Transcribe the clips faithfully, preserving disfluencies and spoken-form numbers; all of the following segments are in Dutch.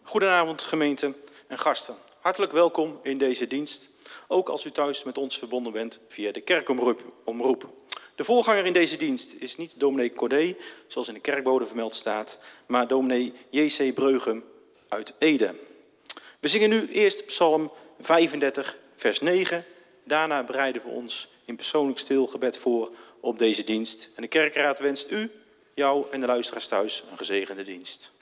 Goedenavond gemeente en gasten. Hartelijk welkom in deze dienst, ook als u thuis met ons verbonden bent via de kerkomroep. De voorganger in deze dienst is niet dominee Cordé, zoals in de kerkbode vermeld staat, maar dominee J C Breugem uit Ede. We zingen nu eerst psalm vijfendertig, vers negen. Daarna bereiden we ons in persoonlijk stilgebed voor op deze dienst. En de kerkraad wenst u, jou en de luisteraars thuis een gezegende dienst.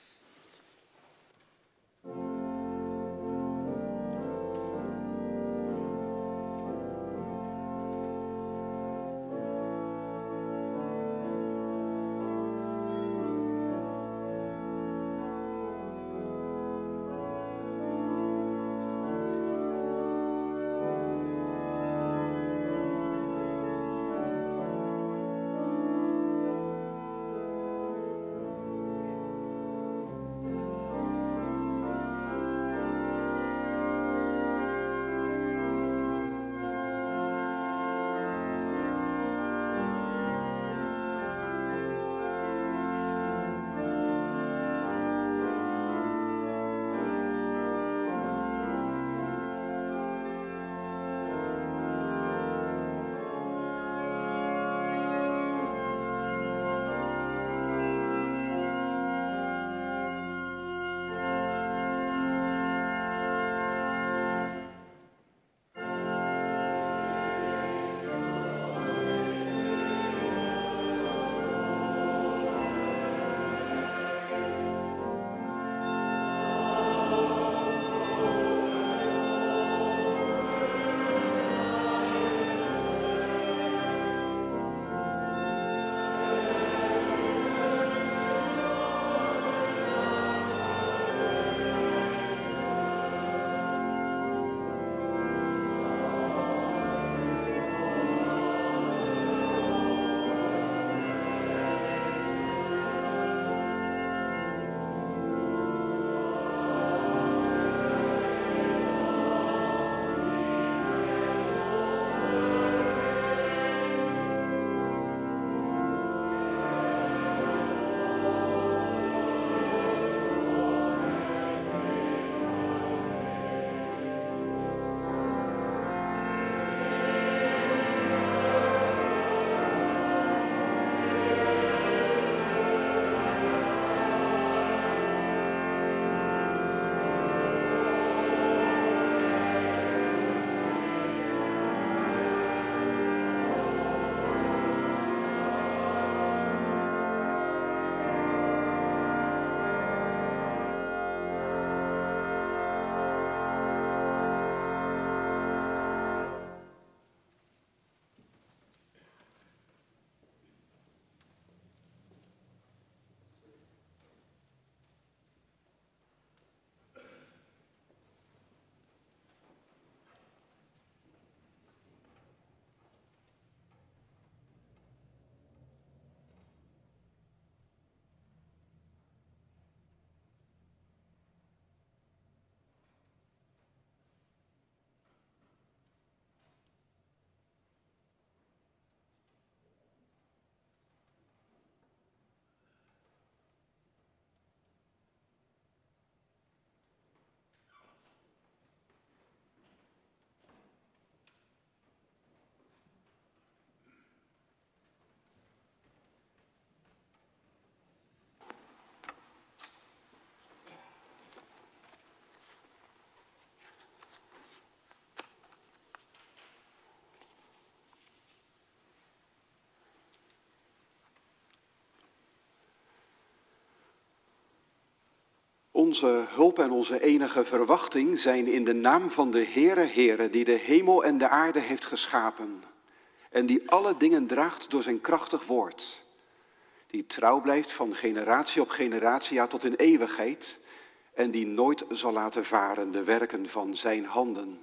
Onze hulp en onze enige verwachting zijn in de naam van de Heere, Heere, die de hemel en de aarde heeft geschapen en die alle dingen draagt door zijn krachtig woord, die trouw blijft van generatie op generatie, ja tot in eeuwigheid, en die nooit zal laten varen de werken van zijn handen.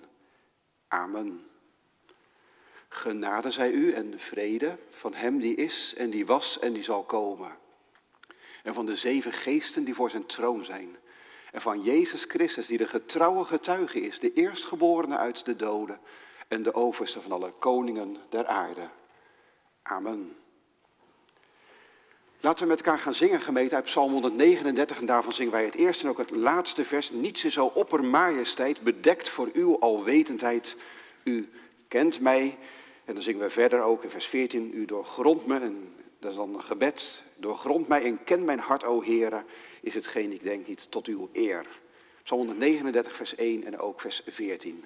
Amen. Genade zij u en vrede van hem die is en die was en die zal komen. En van de zeven geesten die voor zijn troon zijn. En van Jezus Christus die de getrouwe getuige is, de eerstgeborene uit de doden en de overste van alle koningen der aarde. Amen. Laten we met elkaar gaan zingen, gemeente, uit Psalm honderdnegenendertig. En daarvan zingen wij het eerste en ook het laatste vers. Niets is zo oppermajesteit, bedekt voor uw alwetendheid. U kent mij. En dan zingen we verder ook in vers veertien. U doorgrondt me, en dat is dan een gebed. Doorgrond mij en ken mijn hart, o Heere, is hetgeen ik denk niet tot uw eer. Psalm honderdnegenendertig, vers één en ook vers veertien.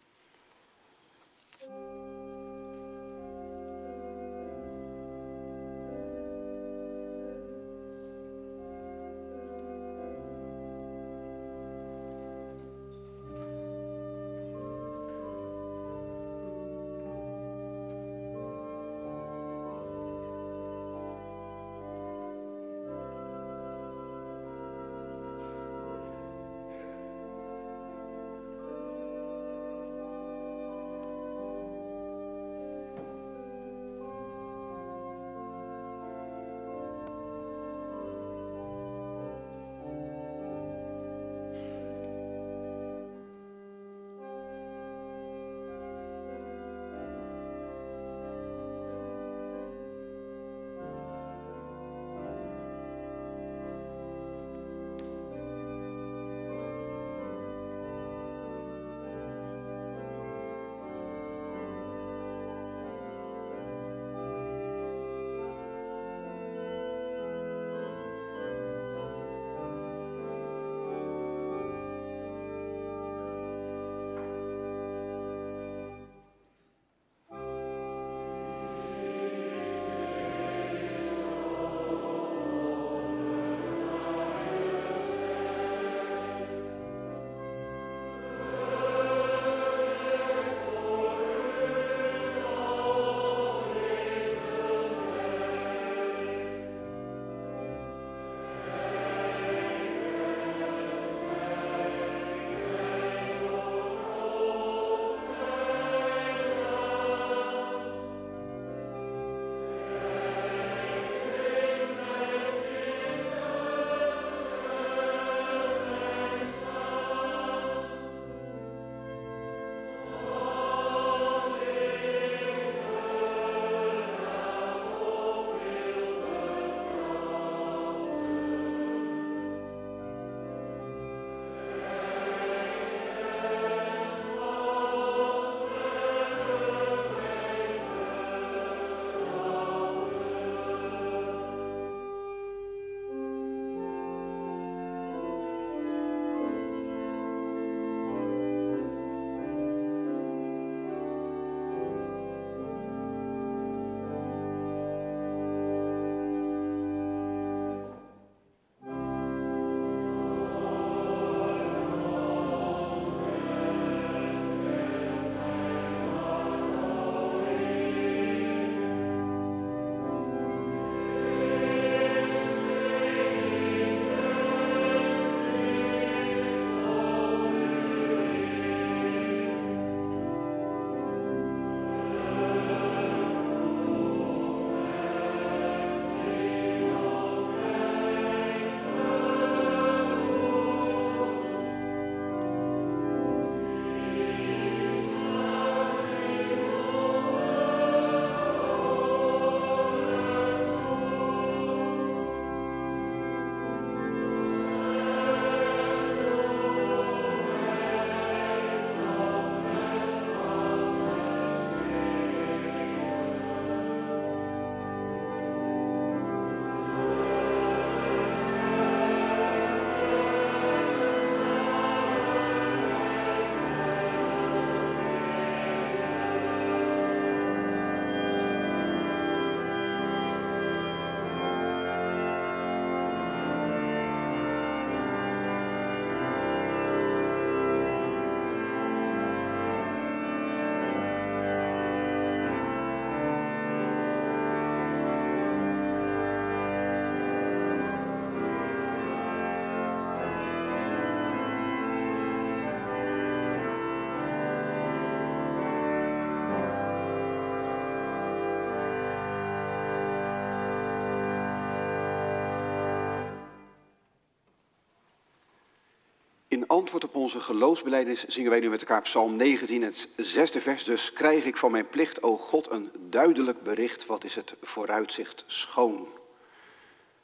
In antwoord op onze geloofsbelijdenis zingen wij nu met elkaar Psalm negentien, het zesde vers. Dus krijg ik van mijn plicht, o God, een duidelijk bericht. Wat is het vooruitzicht schoon.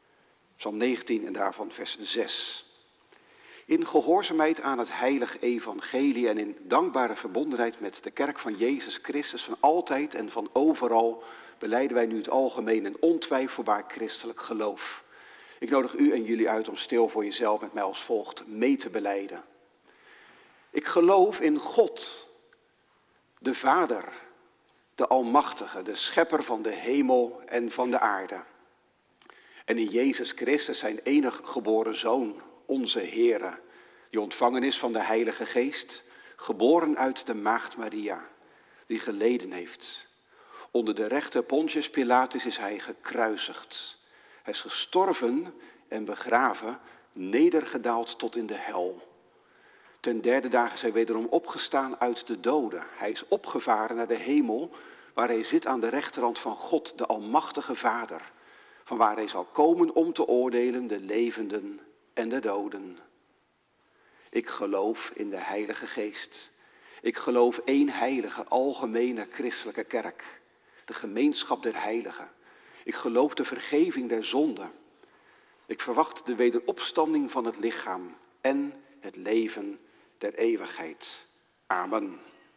Psalm negentien en daarvan vers zes. In gehoorzaamheid aan het heilige evangelie en in dankbare verbondenheid met de kerk van Jezus Christus van altijd en van overal belijden wij nu het algemeen en ontwijfelbaar christelijk geloof. Ik nodig u en jullie uit om stil voor jezelf met mij als volgt mee te belijden. Ik geloof in God, de Vader, de Almachtige, de Schepper van de hemel en van de aarde. En in Jezus Christus, zijn enig geboren Zoon, onze Heere, die ontvangen is van de Heilige Geest, geboren uit de Maagd Maria, die geleden heeft. Onder de rechter Pontius Pilatus is hij gekruisigd. Hij is gestorven en begraven, nedergedaald tot in de hel. Ten derde dag is hij wederom opgestaan uit de doden. Hij is opgevaren naar de hemel, waar hij zit aan de rechterhand van God, de Almachtige Vader, van waar hij zal komen om te oordelen de levenden en de doden. Ik geloof in de Heilige Geest. Ik geloof één heilige, algemene christelijke kerk, de gemeenschap der heiligen. Ik geloof de vergeving der zonden. Ik verwacht de wederopstanding van het lichaam en het leven der eeuwigheid. Amen.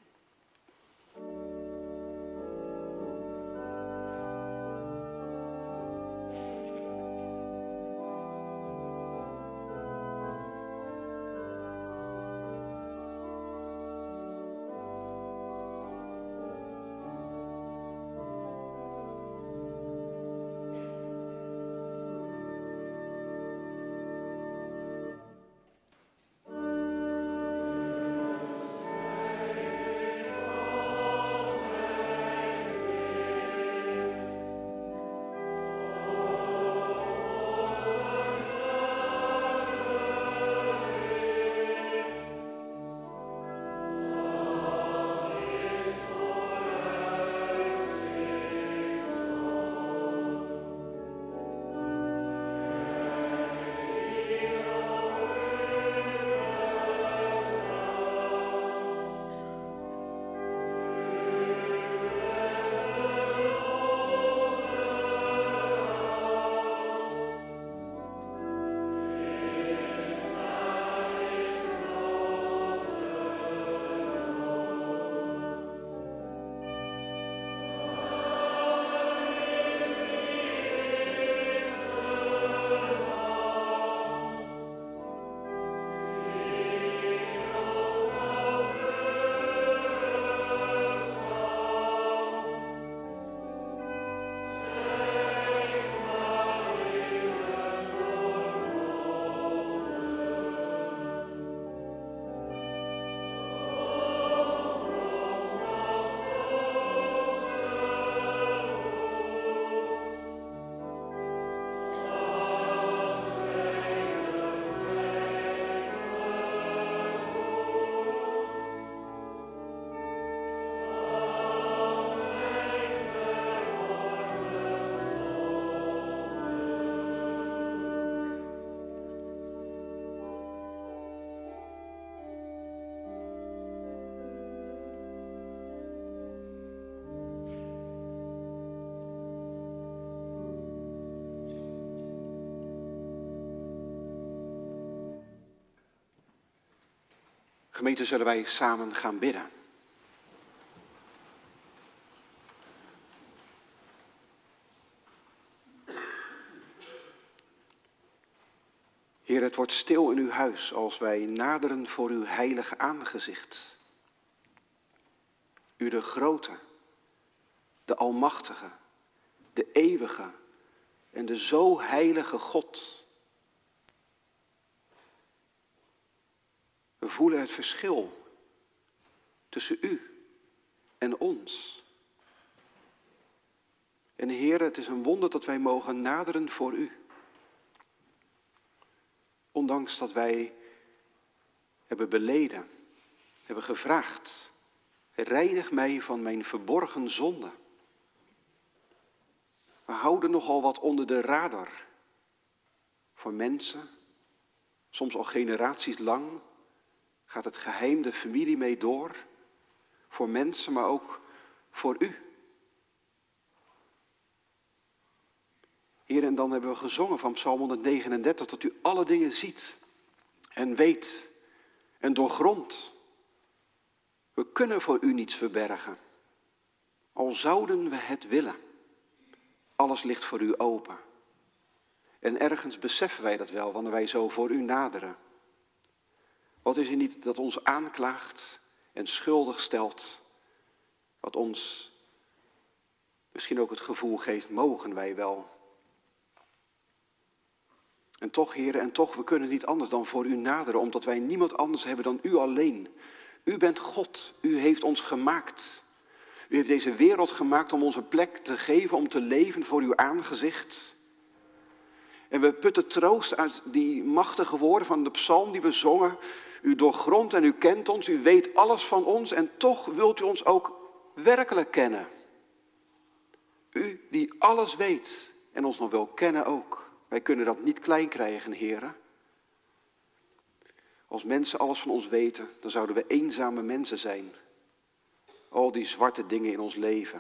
Gemeente, zullen wij samen gaan bidden. Heer, het wordt stil in uw huis als wij naderen voor uw heilige aangezicht. U de grote, de almachtige, de eeuwige en de zo heilige God. We voelen het verschil tussen u en ons. En Heer, het is een wonder dat wij mogen naderen voor u. Ondanks dat wij hebben beleden, hebben gevraagd, reinig mij van mijn verborgen zonde. We houden nogal wat onder de radar. Voor mensen, soms al generaties lang, gaat het geheim de familie mee door. Voor mensen, maar ook voor u. Heer, en dan hebben we gezongen van Psalm honderdnegenendertig, dat u alle dingen ziet en weet en doorgrondt. We kunnen voor u niets verbergen, al zouden we het willen. Alles ligt voor u open. En ergens beseffen wij dat wel, wanneer wij zo voor u naderen. Wat is er niet dat ons aanklaagt en schuldig stelt, wat ons misschien ook het gevoel geeft, mogen wij wel. En toch, heren, en toch, we kunnen niet anders dan voor u naderen, omdat wij niemand anders hebben dan u alleen. U bent God, u heeft ons gemaakt. U heeft deze wereld gemaakt om ons een plek te geven, om te leven voor uw aangezicht. En we putten troost uit die machtige woorden van de psalm die we zongen. U doorgrondt en u kent ons, u weet alles van ons en toch wilt u ons ook werkelijk kennen. U die alles weet en ons nog wil kennen ook. Wij kunnen dat niet klein krijgen, heren. Als mensen alles van ons weten, dan zouden we eenzame mensen zijn. Al die zwarte dingen in ons leven.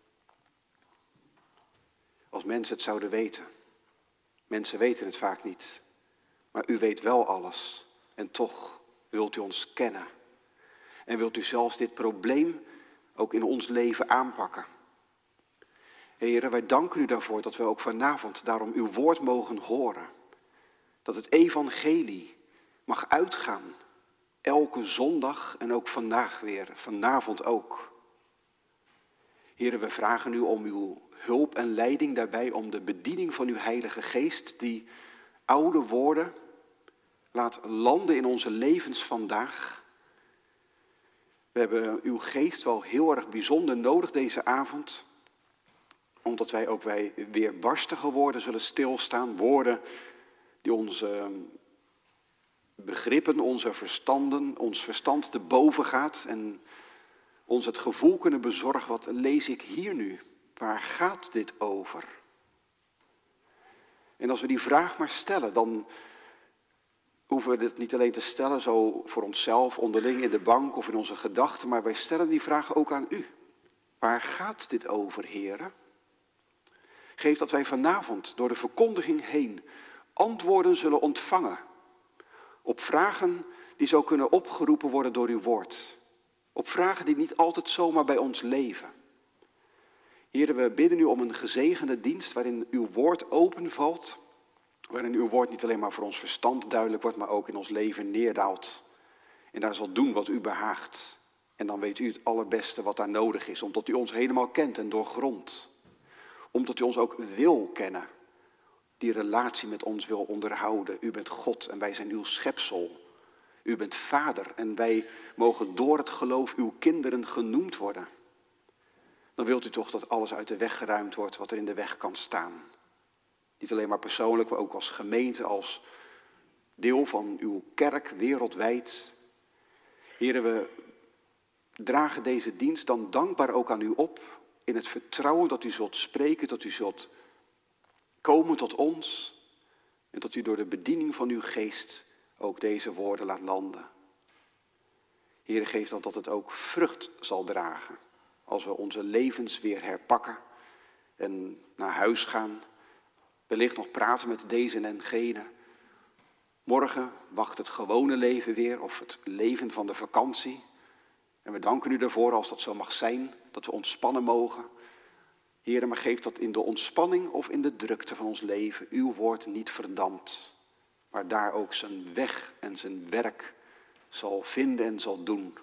Als mensen het zouden weten. Mensen weten het vaak niet. Maar u weet wel alles. En toch wilt u ons kennen. En wilt u zelfs dit probleem ook in ons leven aanpakken. Heren, wij danken u daarvoor dat we ook vanavond daarom uw woord mogen horen. Dat het evangelie mag uitgaan. Elke zondag en ook vandaag weer, vanavond ook. Heren, we vragen u om uw hulp en leiding daarbij, om de bediening van uw Heilige Geest, die oude woorden laat landen in onze levens vandaag. We hebben uw geest wel heel erg bijzonder nodig deze avond, omdat wij ook wij weer barstige woorden zullen stilstaan, woorden die onze begrippen, onze verstanden, ons verstand te boven gaat en ons het gevoel kunnen bezorgen, wat lees ik hier nu? Waar gaat dit over? En als we die vraag maar stellen, dan hoeven we dit niet alleen te stellen zo voor onszelf, onderling in de bank of in onze gedachten, maar wij stellen die vraag ook aan u. Waar gaat dit over, heren? Geef dat wij vanavond door de verkondiging heen antwoorden zullen ontvangen op vragen die zo kunnen opgeroepen worden door uw woord. Op vragen die niet altijd zomaar bij ons leven. Heren, we bidden u om een gezegende dienst waarin uw woord openvalt. Waarin uw woord niet alleen maar voor ons verstand duidelijk wordt, maar ook in ons leven neerdaalt. En daar zal doen wat u behaagt. En dan weet u het allerbeste wat daar nodig is. Omdat u ons helemaal kent en doorgrondt. Omdat u ons ook wil kennen. Die relatie met ons wil onderhouden. U bent God en wij zijn uw schepsel. U bent vader en wij mogen door het geloof uw kinderen genoemd worden. Dan wilt u toch dat alles uit de weg geruimd wordt wat er in de weg kan staan. Niet alleen maar persoonlijk, maar ook als gemeente, als deel van uw kerk wereldwijd. Heren, we dragen deze dienst dan dankbaar ook aan u op. In het vertrouwen dat u zult spreken, dat u zult komen tot ons. En dat u door de bediening van uw geest ook deze woorden laat landen. Heere, geef dan dat het ook vrucht zal dragen. Als we onze levens weer herpakken en naar huis gaan. Wellicht nog praten met deze en gene. Morgen wacht het gewone leven weer of het leven van de vakantie. En we danken u daarvoor als dat zo mag zijn, dat we ontspannen mogen. Heere, maar geef dat in de ontspanning of in de drukte van ons leven uw woord niet verdampt. Maar daar ook zijn weg en zijn werk zal vinden en zal doen.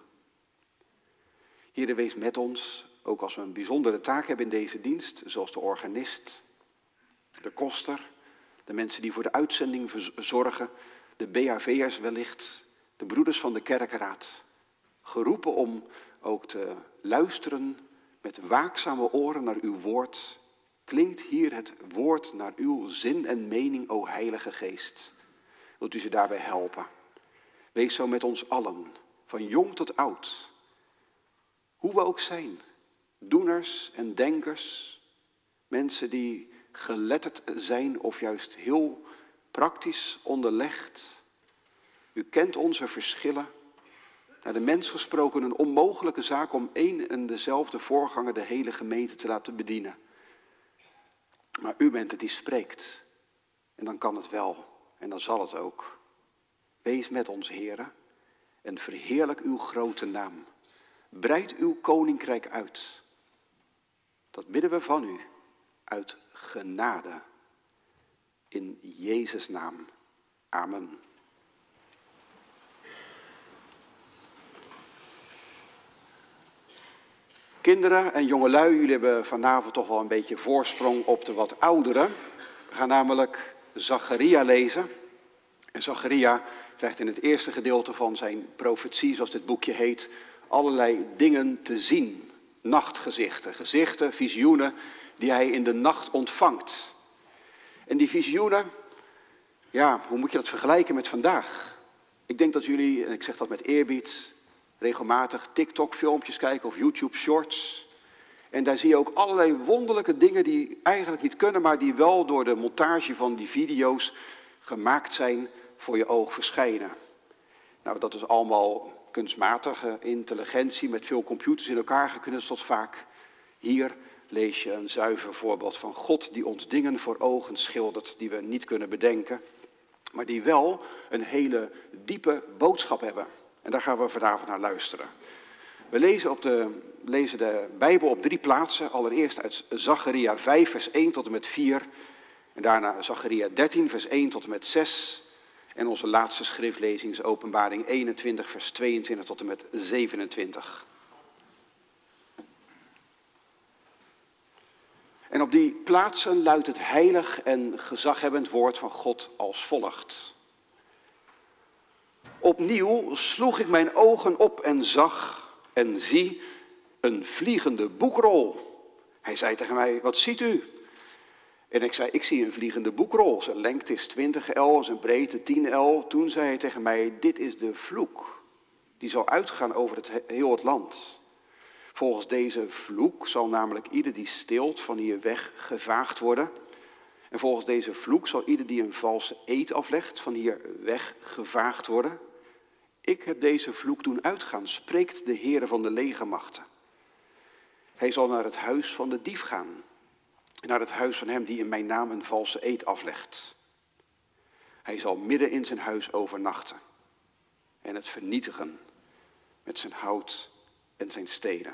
Heere, wees met ons, ook als we een bijzondere taak hebben in deze dienst, zoals de organist, de koster, de mensen die voor de uitzending zorgen, de B H V'ers wellicht, de broeders van de kerkenraad. Geroepen om ook te luisteren met waakzame oren naar uw woord. Klinkt hier het woord naar uw zin en mening, o Heilige Geest. Wilt u ze daarbij helpen? Wees zo met ons allen, van jong tot oud. Hoe we ook zijn, doeners en denkers, mensen die geletterd zijn of juist heel praktisch onderlegd. U kent onze verschillen. Naar de mens gesproken een onmogelijke zaak om één en dezelfde voorganger de hele gemeente te laten bedienen. Maar u bent het die spreekt. En dan kan het wel. En dan zal het ook. Wees met ons, Heere. En verheerlijk uw grote naam. Breid uw koninkrijk uit. Dat bidden we van u. Uit genade. In Jezus' naam. Amen. Kinderen en jongelui, jullie hebben vanavond toch wel een beetje voorsprong op de wat ouderen. We gaan namelijk Zacharia lezen. En Zacharia krijgt in het eerste gedeelte van zijn profetie, zoals dit boekje heet, allerlei dingen te zien. Nachtgezichten, gezichten, visioenen die hij in de nacht ontvangt. En die visioenen, ja, hoe moet je dat vergelijken met vandaag? Ik denk dat jullie, en ik zeg dat met eerbied, regelmatig TikTok-filmpjes kijken of YouTube-shorts. En daar zie je ook allerlei wonderlijke dingen die eigenlijk niet kunnen, maar die wel door de montage van die video's gemaakt zijn voor je oog verschijnen. Nou, dat is allemaal kunstmatige intelligentie met veel computers in elkaar geknutseld vaak. Hier lees je een zuiver voorbeeld van God die ons dingen voor ogen schildert die we niet kunnen bedenken, maar die wel een hele diepe boodschap hebben. En daar gaan we vanavond naar luisteren. We lezen, op de, lezen de Bijbel op drie plaatsen. Allereerst uit Zacharia vijf, vers één tot en met vier. En daarna Zacharia dertien, vers één tot en met zes. En onze laatste schriftlezing is Openbaring eenentwintig, vers tweeëntwintig tot en met zevenentwintig. En op die plaatsen luidt het heilig en gezaghebbend woord van God als volgt. Opnieuw sloeg ik mijn ogen op en zag en zie een vliegende boekrol. Hij zei tegen mij, wat ziet u? En ik zei, ik zie een vliegende boekrol. Zijn lengte is twintig el, zijn breedte tien el. Toen zei hij tegen mij, dit is de vloek. Die zal uitgaan over het, heel het land. Volgens deze vloek zal namelijk ieder die steelt van hier weg gevaagd worden. En volgens deze vloek zal ieder die een valse eed aflegt van hier weg gevaagd worden. Ik heb deze vloek doen uitgaan, spreekt de Heere van de legermachten. Hij zal naar het huis van de dief gaan. Naar het huis van hem die in mijn naam een valse eed aflegt. Hij zal midden in zijn huis overnachten. En het vernietigen met zijn hout en zijn stenen.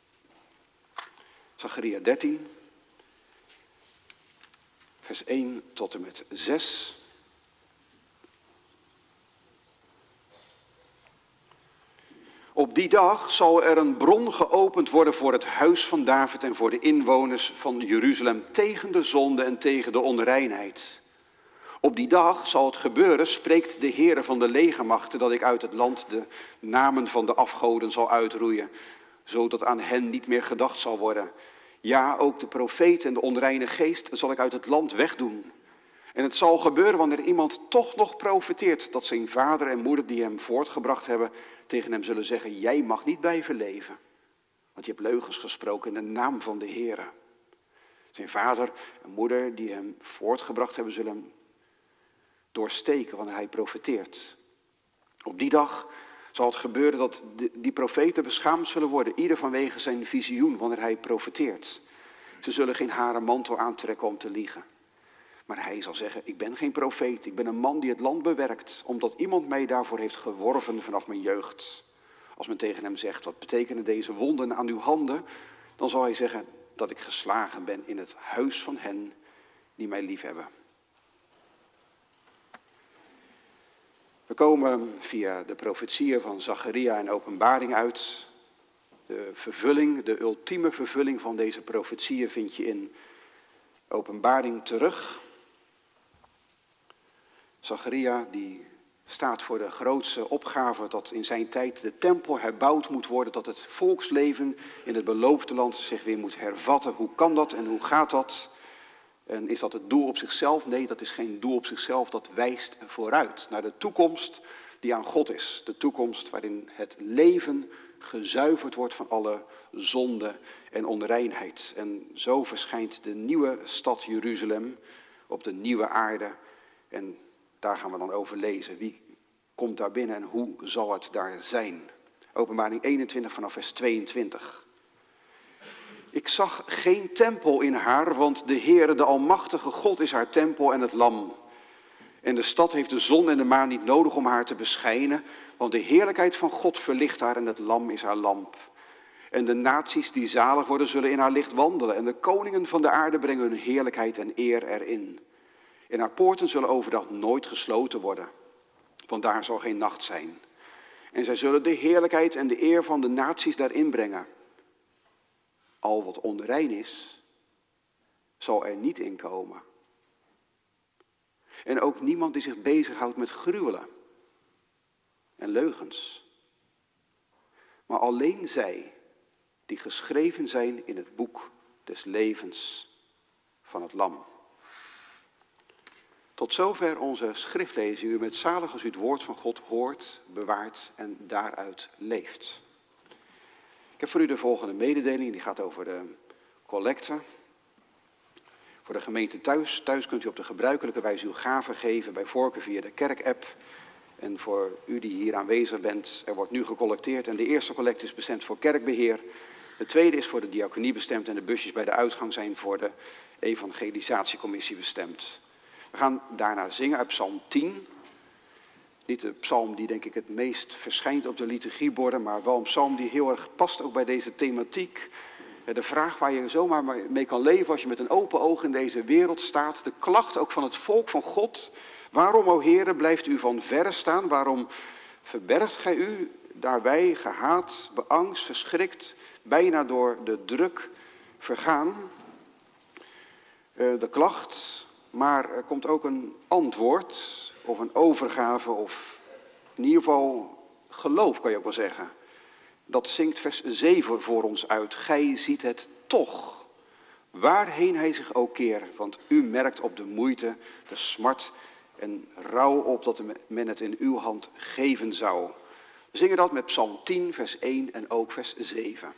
Zacharia dertien. Vers één tot en met zes. Op die dag zal er een bron geopend worden voor het huis van David en voor de inwoners van Jeruzalem tegen de zonde en tegen de onreinheid. Op die dag zal het gebeuren, spreekt de Heere van de legermachten, dat ik uit het land de namen van de afgoden zal uitroeien, zodat aan hen niet meer gedacht zal worden. Ja, ook de profeet en de onreine geest zal ik uit het land wegdoen. En het zal gebeuren wanneer iemand toch nog profeteert, dat zijn vader en moeder die hem voortgebracht hebben, tegen hem zullen zeggen, jij mag niet blijven leven. Want je hebt leugens gesproken in de naam van de Heere. Zijn vader en moeder die hem voortgebracht hebben, zullen hem doorsteken wanneer hij profeteert. Op die dag zal het gebeuren dat die profeten beschaamd zullen worden, ieder vanwege zijn visioen wanneer hij profeteert. Ze zullen geen haren mantel aantrekken om te liegen. Maar hij zal zeggen, ik ben geen profeet, ik ben een man die het land bewerkt, omdat iemand mij daarvoor heeft geworven vanaf mijn jeugd. Als men tegen hem zegt, wat betekenen deze wonden aan uw handen? Dan zal hij zeggen dat ik geslagen ben in het huis van hen die mij liefhebben. We komen via de profetieën van Zacharia en Openbaring uit. De vervulling, de ultieme vervulling van deze profetieën vind je in Openbaring terug. Zacharia die staat voor de grootste opgave dat in zijn tijd de tempel herbouwd moet worden, dat het volksleven in het beloofde land zich weer moet hervatten. Hoe kan dat en hoe gaat dat? En is dat het doel op zichzelf? Nee, dat is geen doel op zichzelf, dat wijst vooruit naar de toekomst die aan God is. De toekomst waarin het leven gezuiverd wordt van alle zonde en onreinheid. En zo verschijnt de nieuwe stad Jeruzalem op de nieuwe aarde. En daar gaan we dan over lezen. Wie komt daar binnen en hoe zal het daar zijn? Openbaring eenentwintig vanaf vers tweeëntwintig. Ik zag geen tempel in haar, want de Heere, de Almachtige God, is haar tempel en het lam. En de stad heeft de zon en de maan niet nodig om haar te beschijnen, want de heerlijkheid van God verlicht haar en het lam is haar lamp. En de naties die zalig worden zullen in haar licht wandelen en de koningen van de aarde brengen hun heerlijkheid en eer erin. En haar poorten zullen overdag nooit gesloten worden, want daar zal geen nacht zijn. En zij zullen de heerlijkheid en de eer van de naties daarin brengen. Al wat onrein is, zal er niet in komen. En ook niemand die zich bezighoudt met gruwelen en leugens. Maar alleen zij die geschreven zijn in het boek des levens van het lam. Tot zover onze schriftlezing. U bent zalig als u het woord van God hoort, bewaart en daaruit leeft. Ik heb voor u de volgende mededeling, die gaat over de collecte. Voor de gemeente thuis. Thuis kunt u op de gebruikelijke wijze uw gaven geven, bij voorkeur via de kerkapp. En voor u die hier aanwezig bent, er wordt nu gecollecteerd. En de eerste collecte is bestemd voor kerkbeheer. De tweede is voor de diaconie bestemd en de busjes bij de uitgang zijn voor de evangelisatiecommissie bestemd. We gaan daarna zingen uit Psalm tien. Niet de psalm die denk ik het meest verschijnt op de liturgieborden, maar wel een psalm die heel erg past ook bij deze thematiek. De vraag waar je zomaar mee kan leven als je met een open oog in deze wereld staat. De klacht ook van het volk van God. Waarom, o Heere, blijft u van verre staan? Waarom verbergt gij u daarbij gehaat, beangst, verschrikt, bijna door de druk vergaan? De klacht, maar er komt ook een antwoord of een overgave of in ieder geval geloof kan je ook wel zeggen. Dat zingt vers zeven voor ons uit. Gij ziet het toch, waarheen hij zich ook keert, want u merkt op de moeite, de smart en rouw op dat men het in uw hand geven zou. We zingen dat met Psalm tien, vers één en ook vers zeven.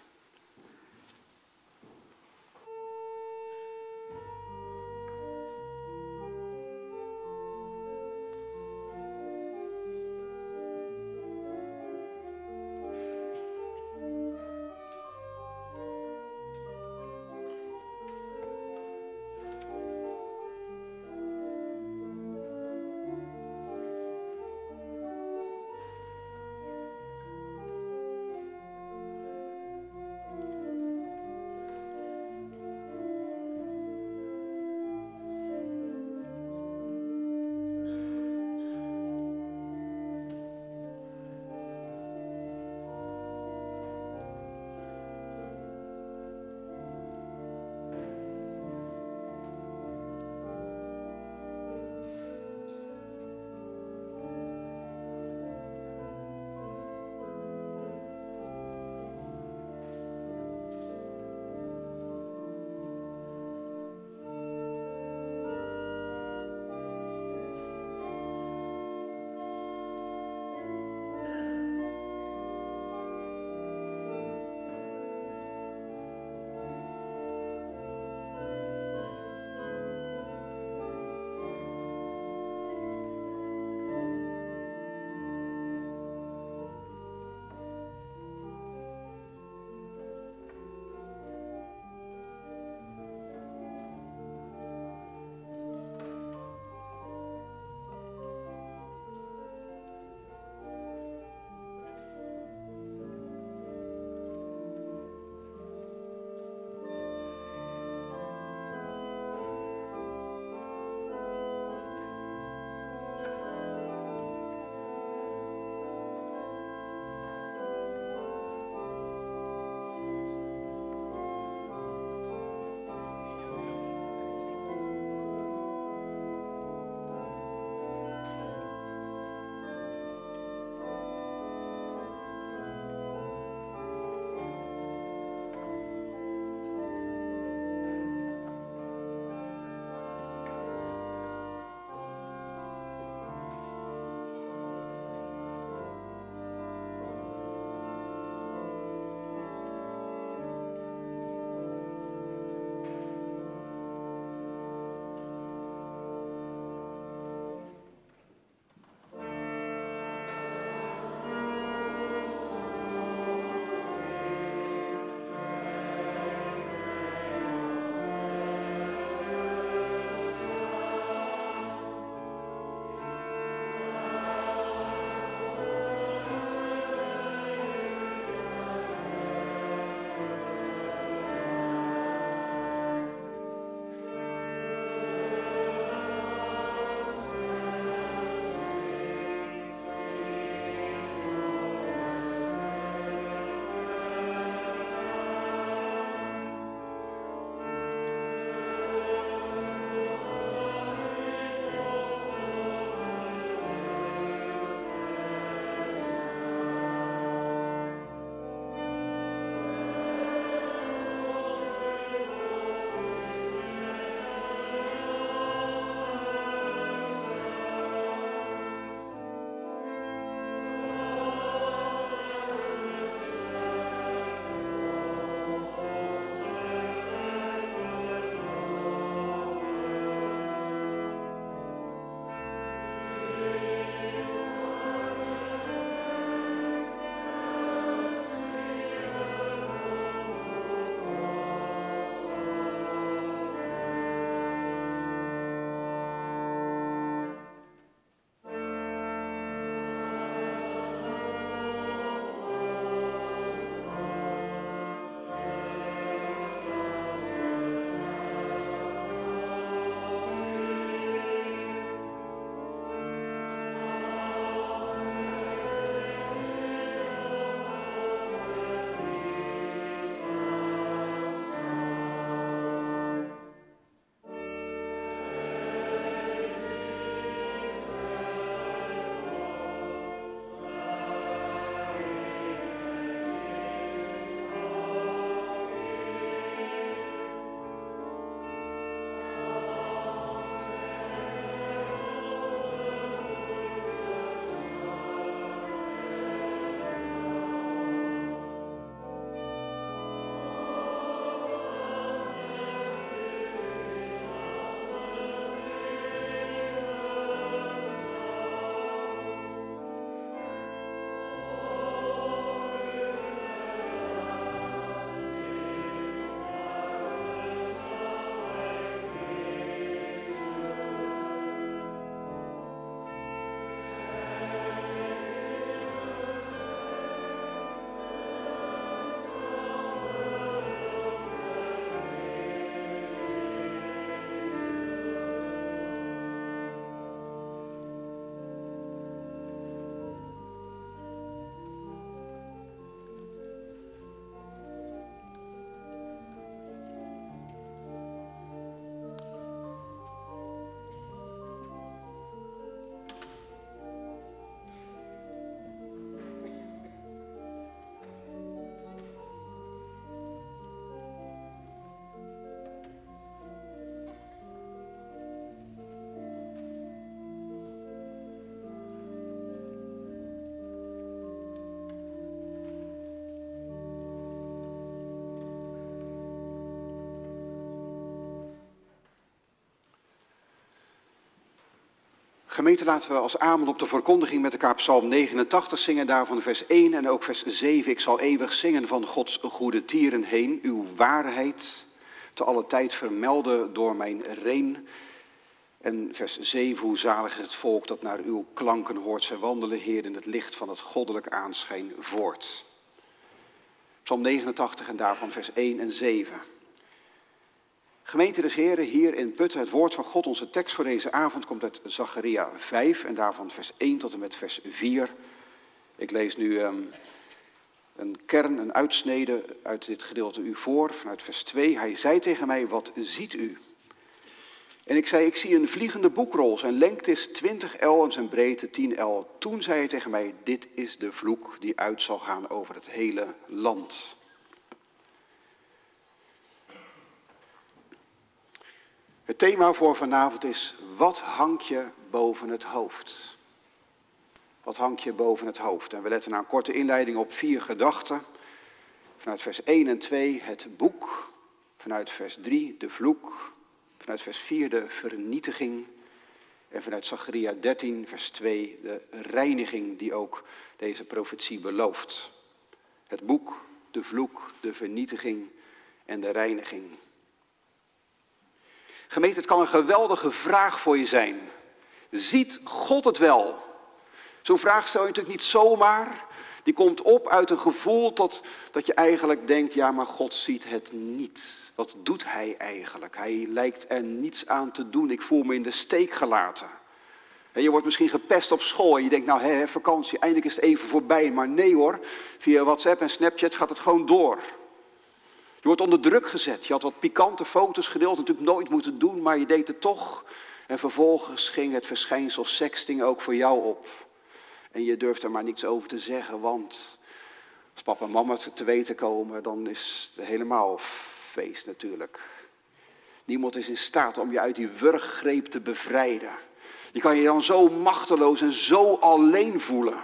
Gemeente, laten we als amen op de verkondiging met elkaar Psalm negenentachtig zingen, daarvan vers één en ook vers zeven. Ik zal eeuwig zingen van Gods goede tieren heen, uw waarheid te alle tijd vermelden door mijn reen. En vers zeven, hoe zalig is het volk dat naar uw klanken hoort. Zij wandelen, Heer, in het licht van het goddelijk aanschijn voort. Psalm negenentachtig en daarvan vers één en zeven. Gemeente des Heren, hier in Putten, het woord van God. Onze tekst voor deze avond komt uit Zacharia vijf en daarvan vers één tot en met vers vier. Ik lees nu um, een kern, een uitsnede uit dit gedeelte u voor, vanuit vers twee. Hij zei tegen mij, wat ziet u? En ik zei, ik zie een vliegende boekrol. Zijn lengte is twintig el en zijn breedte tien el. Toen zei hij tegen mij, dit is de vloek die uit zal gaan over het hele land. Het thema voor vanavond is, wat hangt je boven het hoofd? Wat hangt je boven het hoofd? En we letten na een korte inleiding op vier gedachten. Vanuit vers één en twee het boek. Vanuit vers drie de vloek. Vanuit vers vier de vernietiging. En vanuit Zacharia dertien vers twee de reiniging die ook deze profetie belooft. Het boek, de vloek, de vernietiging en de reiniging. Gemeente, het kan een geweldige vraag voor je zijn. Ziet God het wel? Zo'n vraag stel je natuurlijk niet zomaar. Die komt op uit een gevoel tot, dat je eigenlijk denkt, ja, maar God ziet het niet. Wat doet hij eigenlijk? Hij lijkt er niets aan te doen. Ik voel me in de steek gelaten. En je wordt misschien gepest op school en je denkt, nou, hè, vakantie, eindelijk is het even voorbij. Maar nee hoor, via WhatsApp en Snapchat gaat het gewoon door. Je wordt onder druk gezet. Je had wat pikante foto's gedeeld, natuurlijk nooit moeten doen, maar je deed het toch. En vervolgens ging het verschijnsel sexting ook voor jou op. En je durft er maar niets over te zeggen, want als papa en mama te weten komen, dan is het helemaal feest natuurlijk. Niemand is in staat om je uit die wurggreep te bevrijden. Je kan je dan zo machteloos en zo alleen voelen.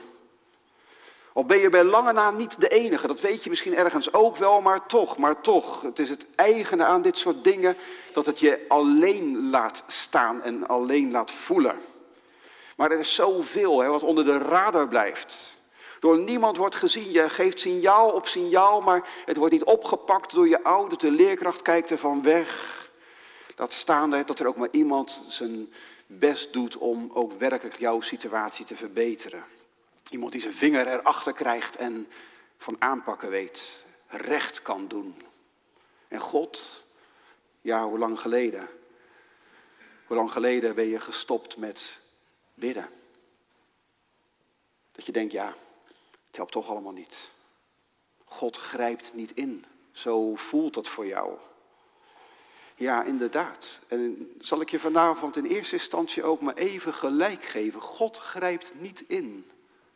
Al ben je bij lange na niet de enige, dat weet je misschien ergens ook wel, maar toch, maar toch. Het is het eigene aan dit soort dingen dat het je alleen laat staan en alleen laat voelen. Maar er is zoveel hè, wat onder de radar blijft. Door niemand wordt gezien, je geeft signaal op signaal, maar het wordt niet opgepakt door je ouder. De leerkracht kijkt ervan weg. Laat staan dat er ook maar iemand zijn best doet om ook werkelijk jouw situatie te verbeteren. Iemand die zijn vinger erachter krijgt en van aanpakken weet, recht kan doen. En God, ja, hoe lang geleden? Hoe lang geleden ben je gestopt met bidden? Dat je denkt, ja, het helpt toch allemaal niet. God grijpt niet in. Zo voelt dat voor jou. Ja, inderdaad. En zal ik je vanavond in eerste instantie ook maar even gelijk geven. God grijpt niet in.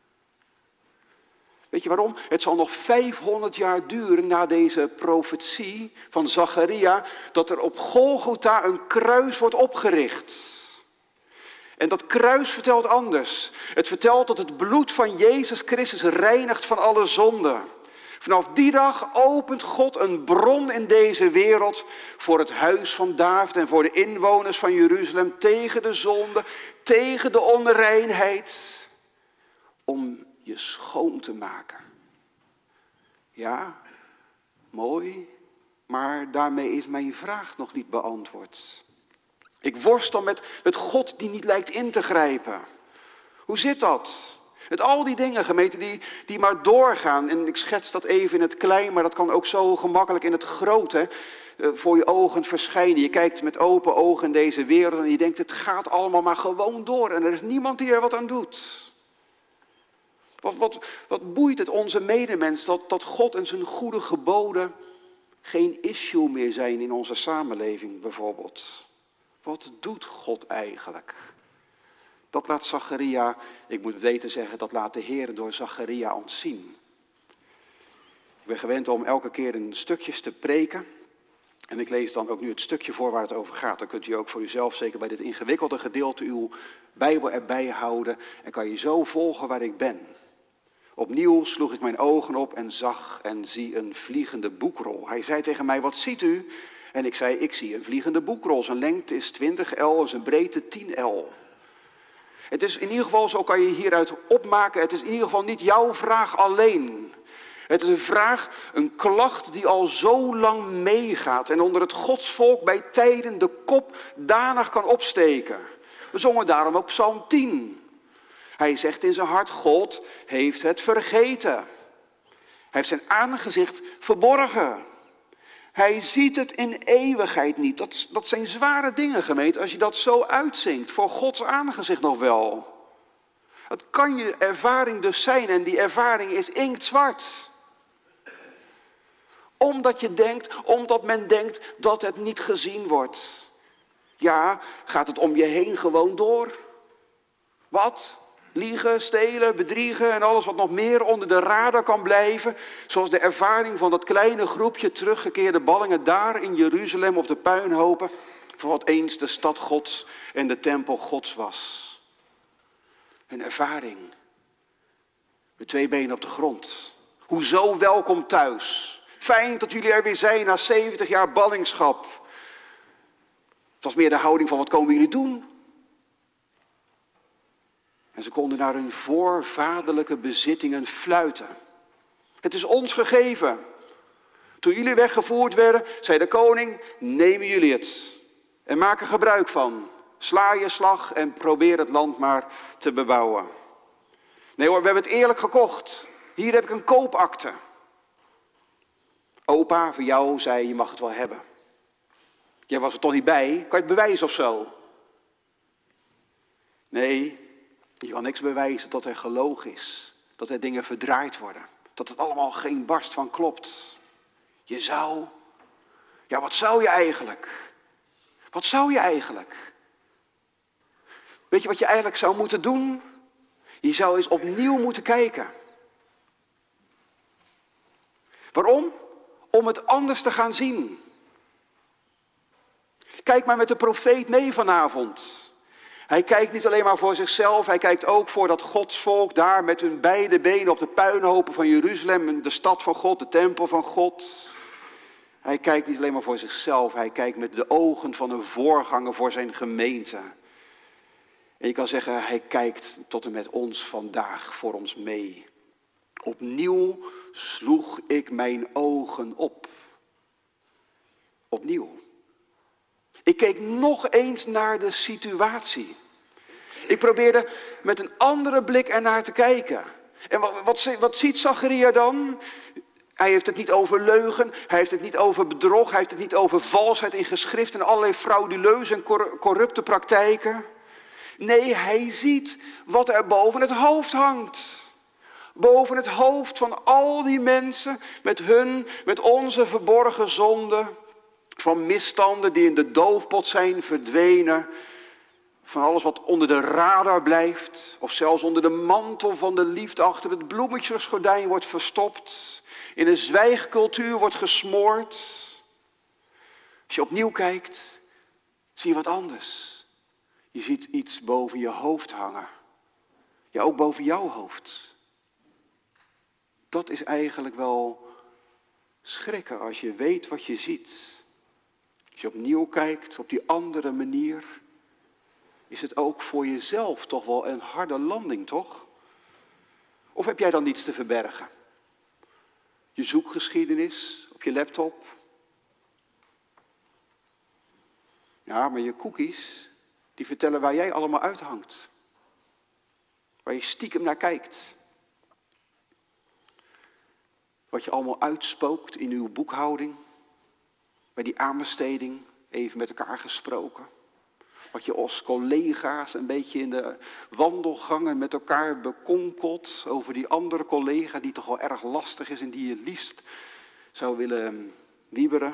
Weet je waarom? Het zal nog vijfhonderd jaar duren na deze profetie van Zacharia, dat er op Golgotha een kruis wordt opgericht. En dat kruis vertelt anders. Het vertelt dat het bloed van Jezus Christus reinigt van alle zonde. Vanaf die dag opent God een bron in deze wereld voor het huis van David en voor de inwoners van Jeruzalem tegen de zonde, tegen de onreinheid, om je schoon te maken. Ja, mooi, maar daarmee is mijn vraag nog niet beantwoord. Ik worstel met, met God die niet lijkt in te grijpen. Hoe zit dat? Met al die dingen, gemeente, die, die maar doorgaan. En ik schets dat even in het klein, maar dat kan ook zo gemakkelijk in het grote voor je ogen verschijnen. Je kijkt met open ogen in deze wereld en je denkt, het gaat allemaal maar gewoon door. En er is niemand die er wat aan doet. Wat, wat, wat boeit het onze medemens dat, dat God en zijn goede geboden geen issue meer zijn in onze samenleving bijvoorbeeld? Wat doet God eigenlijk? Dat laat Zacharia, ik moet weten zeggen, dat laat de Heer door Zacharia ons zien. Ik ben gewend om elke keer in stukjes te preken. En ik lees dan ook nu het stukje voor waar het over gaat. Dan kunt u ook voor uzelf, zeker bij dit ingewikkelde gedeelte, uw Bijbel erbij houden. En kan je zo volgen waar ik ben. Opnieuw sloeg ik mijn ogen op en zag en zie een vliegende boekrol. Hij zei tegen mij, wat ziet u? En ik zei, ik zie een vliegende boekrol. Zijn lengte is twintig el en zijn breedte tien el. Het is in ieder geval, zo kan je hieruit opmaken, het is in ieder geval niet jouw vraag alleen. Het is een vraag, een klacht die al zo lang meegaat en onder het godsvolk bij tijden de kop danig kan opsteken. We zongen daarom ook Psalm tien. Hij zegt in zijn hart, God heeft het vergeten. Hij heeft zijn aangezicht verborgen. Hij ziet het in eeuwigheid niet. Dat, dat zijn zware dingen, gemeente, als je dat zo uitzingt. Voor Gods aangezicht nog wel. Het kan je ervaring dus zijn en die ervaring is inktzwart. Omdat je denkt, omdat men denkt dat het niet gezien wordt. Ja, gaat het om je heen gewoon door? Wat? Liegen, stelen, bedriegen en alles wat nog meer onder de radar kan blijven. Zoals de ervaring van dat kleine groepje teruggekeerde ballingen daar in Jeruzalem op de puinhopen. Voor wat eens de stad Gods en de tempel Gods was. Een ervaring. Met twee benen op de grond. Hoezo welkom thuis. Fijn dat jullie er weer zijn na zeventig jaar ballingschap. Het was meer de houding van wat komen jullie doen? En ze konden naar hun voorvaderlijke bezittingen fluiten. Het is ons gegeven. Toen jullie weggevoerd werden, zei de koning, nemen jullie het. En maak er gebruik van. Sla je slag en probeer het land maar te bebouwen. Nee hoor, we hebben het eerlijk gekocht. Hier heb ik een koopakte. Opa voor jou zei, je mag het wel hebben. Jij was er toch niet bij? Kan je het bewijzen of zo? Nee, je kan niks bewijzen dat er gelogen is. Dat er dingen verdraaid worden. Dat het allemaal geen barst van klopt. Je zou... Ja, wat zou je eigenlijk? Wat zou je eigenlijk? Weet je wat je eigenlijk zou moeten doen? Je zou eens opnieuw moeten kijken. Waarom? Om het anders te gaan zien. Kijk maar met de profeet mee vanavond. Hij kijkt niet alleen maar voor zichzelf, hij kijkt ook voor dat godsvolk daar met hun beide benen op de puinhopen van Jeruzalem, de stad van God, de tempel van God. Hij kijkt niet alleen maar voor zichzelf, hij kijkt met de ogen van een voorganger voor zijn gemeente. En je kan zeggen, hij kijkt tot en met ons vandaag voor ons mee. Opnieuw sloeg ik mijn ogen op. Opnieuw. Ik keek nog eens naar de situatie. Ik probeerde met een andere blik ernaar te kijken. En wat, wat, wat ziet Zacharia dan? Hij heeft het niet over leugen, hij heeft het niet over bedrog, hij heeft het niet over valsheid in geschrift en allerlei frauduleuze en corrupte praktijken. Nee, hij ziet wat er boven het hoofd hangt. Boven het hoofd van al die mensen met hun, met onze verborgen zonden. Van misstanden die in de doofpot zijn verdwenen. Van alles wat onder de radar blijft. Of zelfs onder de mantel van de liefde achter het bloemetjesgordijn wordt verstopt. In een zwijgcultuur wordt gesmoord. Als je opnieuw kijkt, zie je wat anders. Je ziet iets boven je hoofd hangen. Ja, ook boven jouw hoofd. Dat is eigenlijk wel schrikken als je weet wat je ziet. Als je opnieuw kijkt op die andere manier, is het ook voor jezelf toch wel een harde landing, toch? Of heb jij dan niets te verbergen? Je zoekgeschiedenis op je laptop. Ja, maar je cookies, die vertellen waar jij allemaal uithangt. Waar je stiekem naar kijkt. Wat je allemaal uitspookt in uw boekhouding. Bij die aanbesteding, even met elkaar gesproken. Wat je als collega's een beetje in de wandelgangen met elkaar bekonkelt over die andere collega die toch wel erg lastig is en die je liefst zou willen wieberen.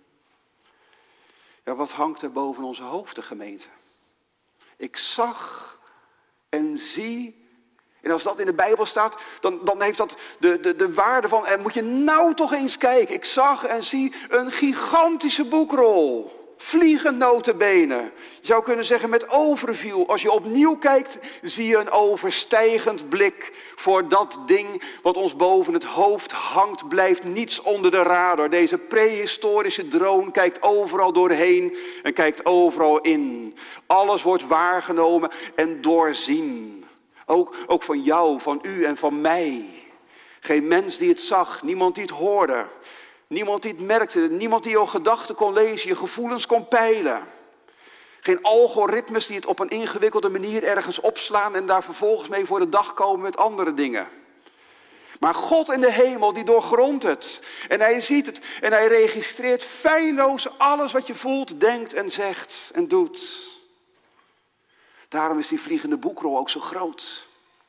Ja, wat hangt er boven onze hoofden, gemeente? Ik zag en zie. En als dat in de Bijbel staat, dan, dan heeft dat de, de, de waarde van, en moet je nou toch eens kijken. Ik zag en zie een gigantische boekrol. Vliegend nota bene. Je zou kunnen zeggen met overview. Als je opnieuw kijkt, zie je een overstijgend blik voor dat ding wat ons boven het hoofd hangt. Blijft niets onder de radar. Deze prehistorische drone kijkt overal doorheen en kijkt overal in. Alles wordt waargenomen en doorzien. Ook, ook van jou, van u en van mij. Geen mens die het zag, niemand die het hoorde. Niemand die het merkte, niemand die jouw gedachten kon lezen, je gevoelens kon peilen. Geen algoritmes die het op een ingewikkelde manier ergens opslaan en daar vervolgens mee voor de dag komen met andere dingen. Maar God in de hemel die doorgrondt het. En hij ziet het en hij registreert feilloos alles wat je voelt, denkt en zegt en doet. Daarom is die vliegende boekrol ook zo groot.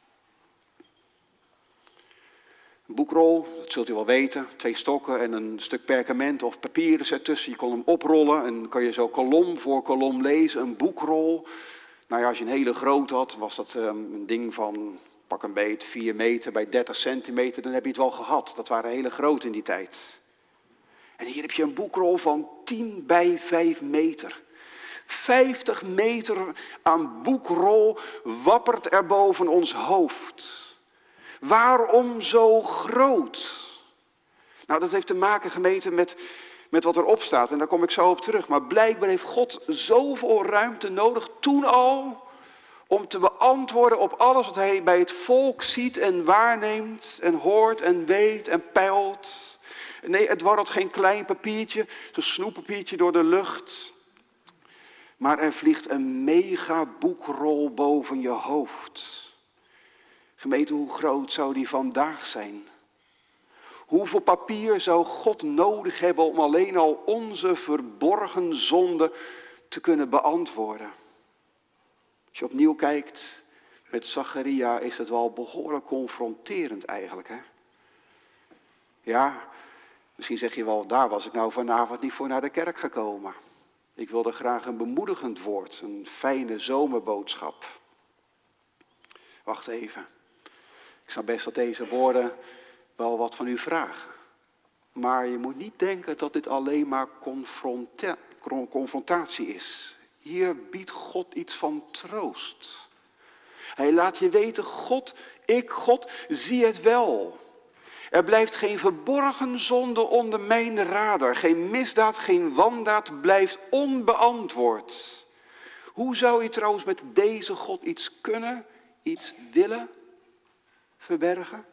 Een boekrol, dat zult u wel weten, twee stokken en een stuk perkament of papier is ertussen. Je kon hem oprollen en kan je zo kolom voor kolom lezen. Een boekrol, nou ja, als je een hele grote had, was dat um, een ding van pak een beet vier meter bij dertig centimeter. Dan heb je het wel gehad. Dat waren hele groot in die tijd. En hier heb je een boekrol van tien bij vijf meter. vijftig meter aan boekrol wappert er boven ons hoofd. Waarom zo groot? Nou, dat heeft te maken, gemeente, met, met wat erop staat. En daar kom ik zo op terug. Maar blijkbaar heeft God zoveel ruimte nodig, toen al, om te beantwoorden op alles wat hij bij het volk ziet en waarneemt en hoort en weet en peilt. Nee, het dwarrelt geen klein papiertje, zo'n snoeppapiertje door de lucht. Maar er vliegt een mega boekrol boven je hoofd. Gemeente, hoe groot zou die vandaag zijn? Hoeveel papier zou God nodig hebben om alleen al onze verborgen zonden te kunnen beantwoorden? Als je opnieuw kijkt met Zacharia is het wel behoorlijk confronterend eigenlijk. Hè? Ja, misschien zeg je wel, daar was ik nou vanavond niet voor naar de kerk gekomen. Ik wilde graag een bemoedigend woord, een fijne zomerboodschap. Wacht even. Ik snap best dat deze woorden wel wat van u vragen. Maar je moet niet denken dat dit alleen maar confronta- confrontatie is. Hier biedt God iets van troost. Hij laat je weten, God, ik, God, zie het wel. Er blijft geen verborgen zonde onder mijn radar. Geen misdaad, geen wandaad blijft onbeantwoord. Hoe zou je trouwens met deze God iets kunnen, iets willen verbergen?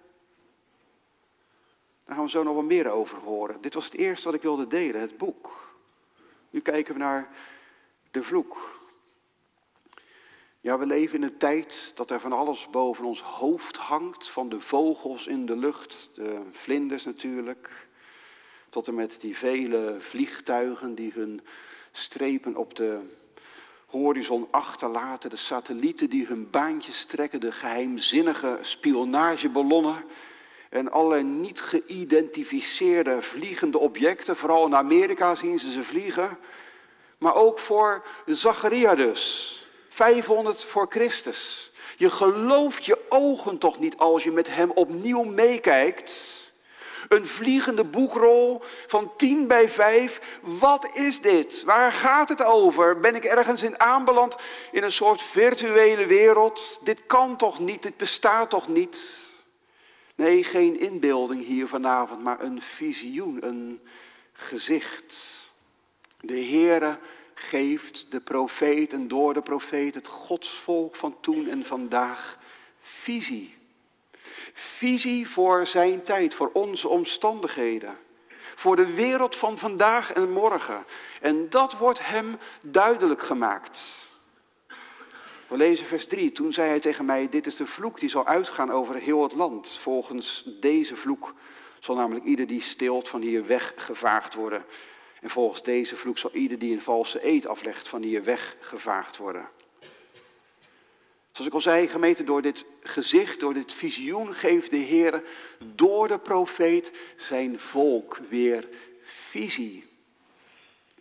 Daar gaan we zo nog wat meer over horen. Dit was het eerste wat ik wilde delen, het boek. Nu kijken we naar de vloek. Ja, we leven in een tijd dat er van alles boven ons hoofd hangt. Van de vogels in de lucht, de vlinders natuurlijk. Tot en met die vele vliegtuigen die hun strepen op de horizon achterlaten. De satellieten die hun baantjes trekken. De geheimzinnige spionageballonnen. En alle niet geïdentificeerde vliegende objecten. Vooral in Amerika zien ze ze vliegen. Maar ook voor Zacharia dus. vijfhonderd voor Christus. Je gelooft je ogen toch niet als je met hem opnieuw meekijkt. Een vliegende boekrol van tien bij vijf. Wat is dit? Waar gaat het over? Ben ik ergens in aanbeland in een soort virtuele wereld? Dit kan toch niet? Dit bestaat toch niet? Nee, geen inbeelding hier vanavond, maar een visioen, een gezicht. De Heere geeft de profeet en door de profeet het godsvolk van toen en vandaag visie. Visie voor zijn tijd, voor onze omstandigheden. Voor de wereld van vandaag en morgen. En dat wordt hem duidelijk gemaakt. We lezen vers drie. Toen zei hij tegen mij, dit is de vloek die zal uitgaan over heel het land. Volgens deze vloek zal namelijk ieder die steelt van hier weggevaagd worden. En volgens deze vloek zal ieder die een valse eed aflegt van hier weggevaagd worden. Zoals ik al zei, gemeente, door dit gezicht, door dit visioen geeft de Heer door de profeet zijn volk weer visie.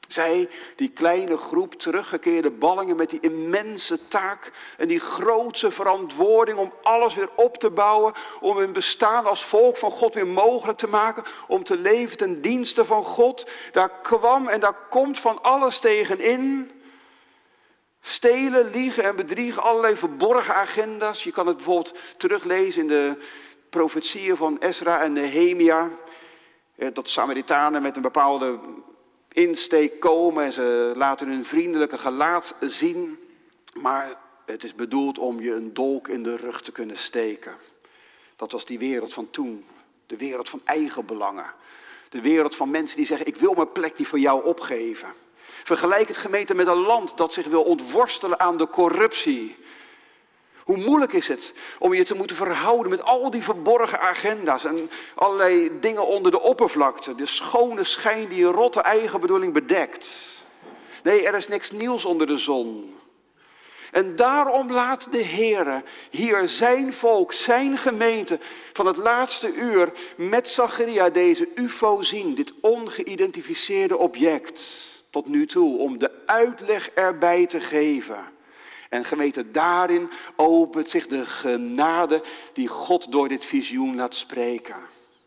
Zij, die kleine groep teruggekeerde ballingen met die immense taak en die grootse verantwoording om alles weer op te bouwen, om hun bestaan als volk van God weer mogelijk te maken, om te leven ten dienste van God. Daar kwam en daar komt van alles tegenin. Stelen, liegen en bedriegen, allerlei verborgen agenda's. Je kan het bijvoorbeeld teruglezen in de profetieën van Ezra en Nehemia. Dat Samaritanen met een bepaalde insteek komen en ze laten hun vriendelijke gelaat zien. Maar het is bedoeld om je een dolk in de rug te kunnen steken. Dat was die wereld van toen. De wereld van eigen belangen. De wereld van mensen die zeggen, ik wil mijn plek niet voor jou opgeven. Vergelijk het gemeente met een land dat zich wil ontworstelen aan de corruptie. Hoe moeilijk is het om je te moeten verhouden met al die verborgen agenda's en allerlei dingen onder de oppervlakte. De schone schijn die een rotte eigen bedoeling bedekt. Nee, er is niks nieuws onder de zon. En daarom laat de Heere hier zijn volk, zijn gemeente van het laatste uur met Zacharia deze U F O zien. Dit ongeïdentificeerde object tot nu toe om de uitleg erbij te geven. En gemeente, daarin opent zich de genade die God door dit visioen laat spreken.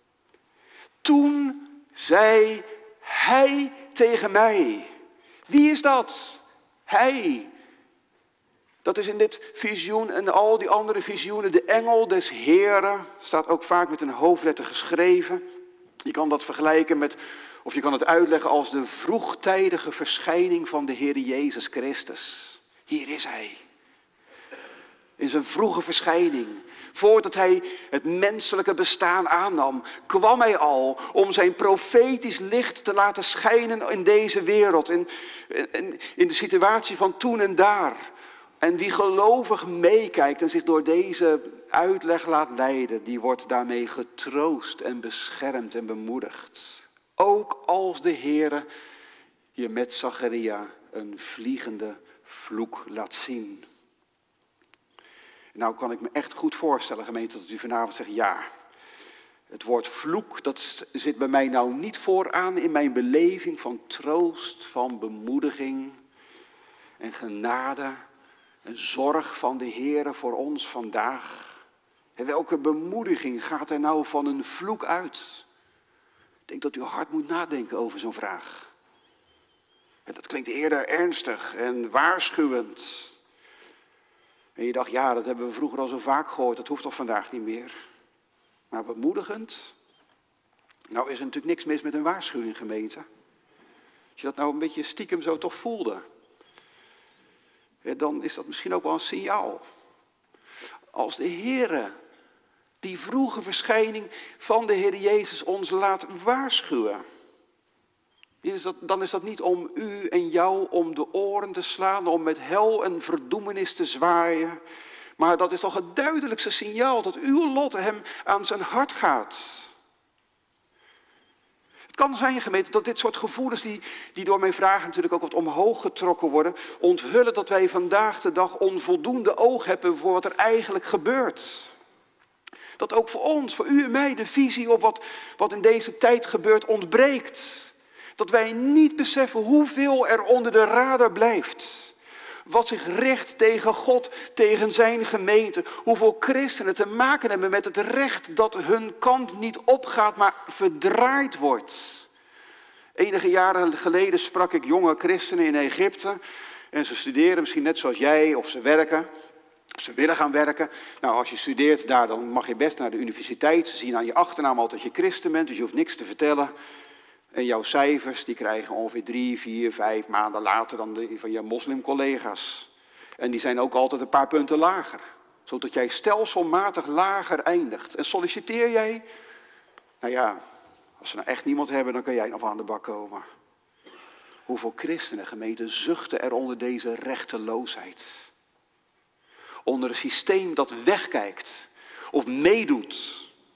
Toen zei hij tegen mij. Wie is dat? Hij. Dat is in dit visioen en al die andere visioenen de engel des Heeren. Staat ook vaak met een hoofdletter geschreven. Je kan dat vergelijken met, of je kan het uitleggen als de vroegtijdige verschijning van de Heer Jezus Christus. Hier is hij. In zijn vroege verschijning. Voordat hij het menselijke bestaan aannam, kwam hij al om zijn profetisch licht te laten schijnen in deze wereld. In, in, in de situatie van toen en daar. En wie gelovig meekijkt en zich door deze uitleg laat leiden, die wordt daarmee getroost en beschermd en bemoedigd. Ook als de Heere hier met Zacharia een vliegende vloek laat zien. Nou kan ik me echt goed voorstellen, gemeente, dat u vanavond zegt ja. Het woord vloek, dat zit bij mij nou niet vooraan in mijn beleving van troost, van bemoediging en genade en zorg van de Heere voor ons vandaag. En welke bemoediging gaat er nou van een vloek uit? Ik denk dat u hard moet nadenken over zo'n vraag. En dat klinkt eerder ernstig en waarschuwend. En je dacht, ja, dat hebben we vroeger al zo vaak gehoord, dat hoeft toch vandaag niet meer. Maar bemoedigend? Nou is er natuurlijk niks mis met een waarschuwing, gemeente. Als je dat nou een beetje stiekem zo toch voelde, dan is dat misschien ook wel een signaal. Als de Heere die vroege verschijning van de Heer Jezus ons laat waarschuwen, Is dat, dan is dat niet om u en jou om de oren te slaan, om met hel en verdoemenis te zwaaien. Maar dat is toch het duidelijkste signaal dat uw lot hem aan zijn hart gaat. Het kan zijn, gemeente, dat dit soort gevoelens die, die door mijn vragen natuurlijk ook wat omhoog getrokken worden, onthullen dat wij vandaag de dag onvoldoende oog hebben voor wat er eigenlijk gebeurt. Dat ook voor ons, voor u en mij, de visie op wat, wat in deze tijd gebeurt ontbreekt. Dat wij niet beseffen hoeveel er onder de radar blijft. Wat zich richt tegen God, tegen zijn gemeente. Hoeveel christenen te maken hebben met het recht dat hun kant niet opgaat, maar verdraaid wordt. Enige jaren geleden sprak ik jonge christenen in Egypte. En ze studeren misschien net zoals jij, of ze werken. Of ze willen gaan werken. Nou, als je studeert daar, dan mag je best naar de universiteit. Ze zien aan je achternaam altijd dat je christen bent, dus je hoeft niks te vertellen. En jouw cijfers, die krijgen ongeveer drie, vier, vijf maanden later dan die van je moslimcollega's. En die zijn ook altijd een paar punten lager. Zodat jij stelselmatig lager eindigt. En solliciteer jij? Nou ja, als ze nou echt niemand hebben, dan kan jij nog aan de bak komen. Hoeveel christenen, gemeenten, zuchten er onder deze rechteloosheid? Onder een systeem dat wegkijkt of meedoet.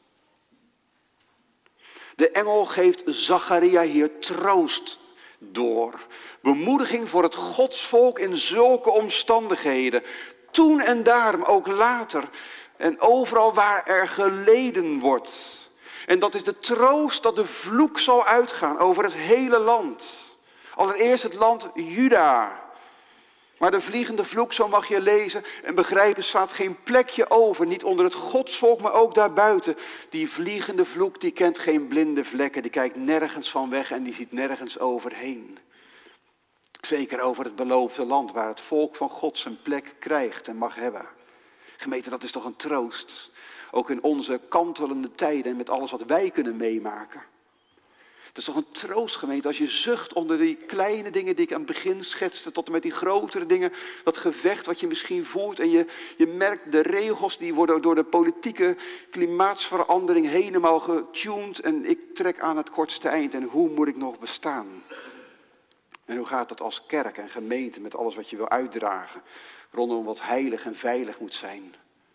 De engel geeft Zacharia hier troost door. Bemoediging voor het godsvolk in zulke omstandigheden. Toen en daar, maar ook later. En overal waar er geleden wordt. En dat is de troost dat de vloek zal uitgaan over het hele land. Allereerst het land Juda. Maar de vliegende vloek, zo mag je lezen en begrijpen, slaat geen plekje over. Niet onder het godsvolk, maar ook daarbuiten. Die vliegende vloek, die kent geen blinde vlekken. Die kijkt nergens van weg en die ziet nergens overheen. Zeker over het beloofde land, waar het volk van God zijn plek krijgt en mag hebben. Gemeente, dat is toch een troost. Ook in onze kantelende tijden en met alles wat wij kunnen meemaken. Het is toch een troost, gemeente, als je zucht onder die kleine dingen die ik aan het begin schetste, tot en met die grotere dingen, dat gevecht wat je misschien voert. En je, je merkt de regels die worden door de politieke klimaatsverandering helemaal getuned. En ik trek aan het kortste eind. En hoe moet ik nog bestaan? En hoe gaat dat als kerk en gemeente met alles wat je wil uitdragen, rondom wat heilig en veilig moet zijn?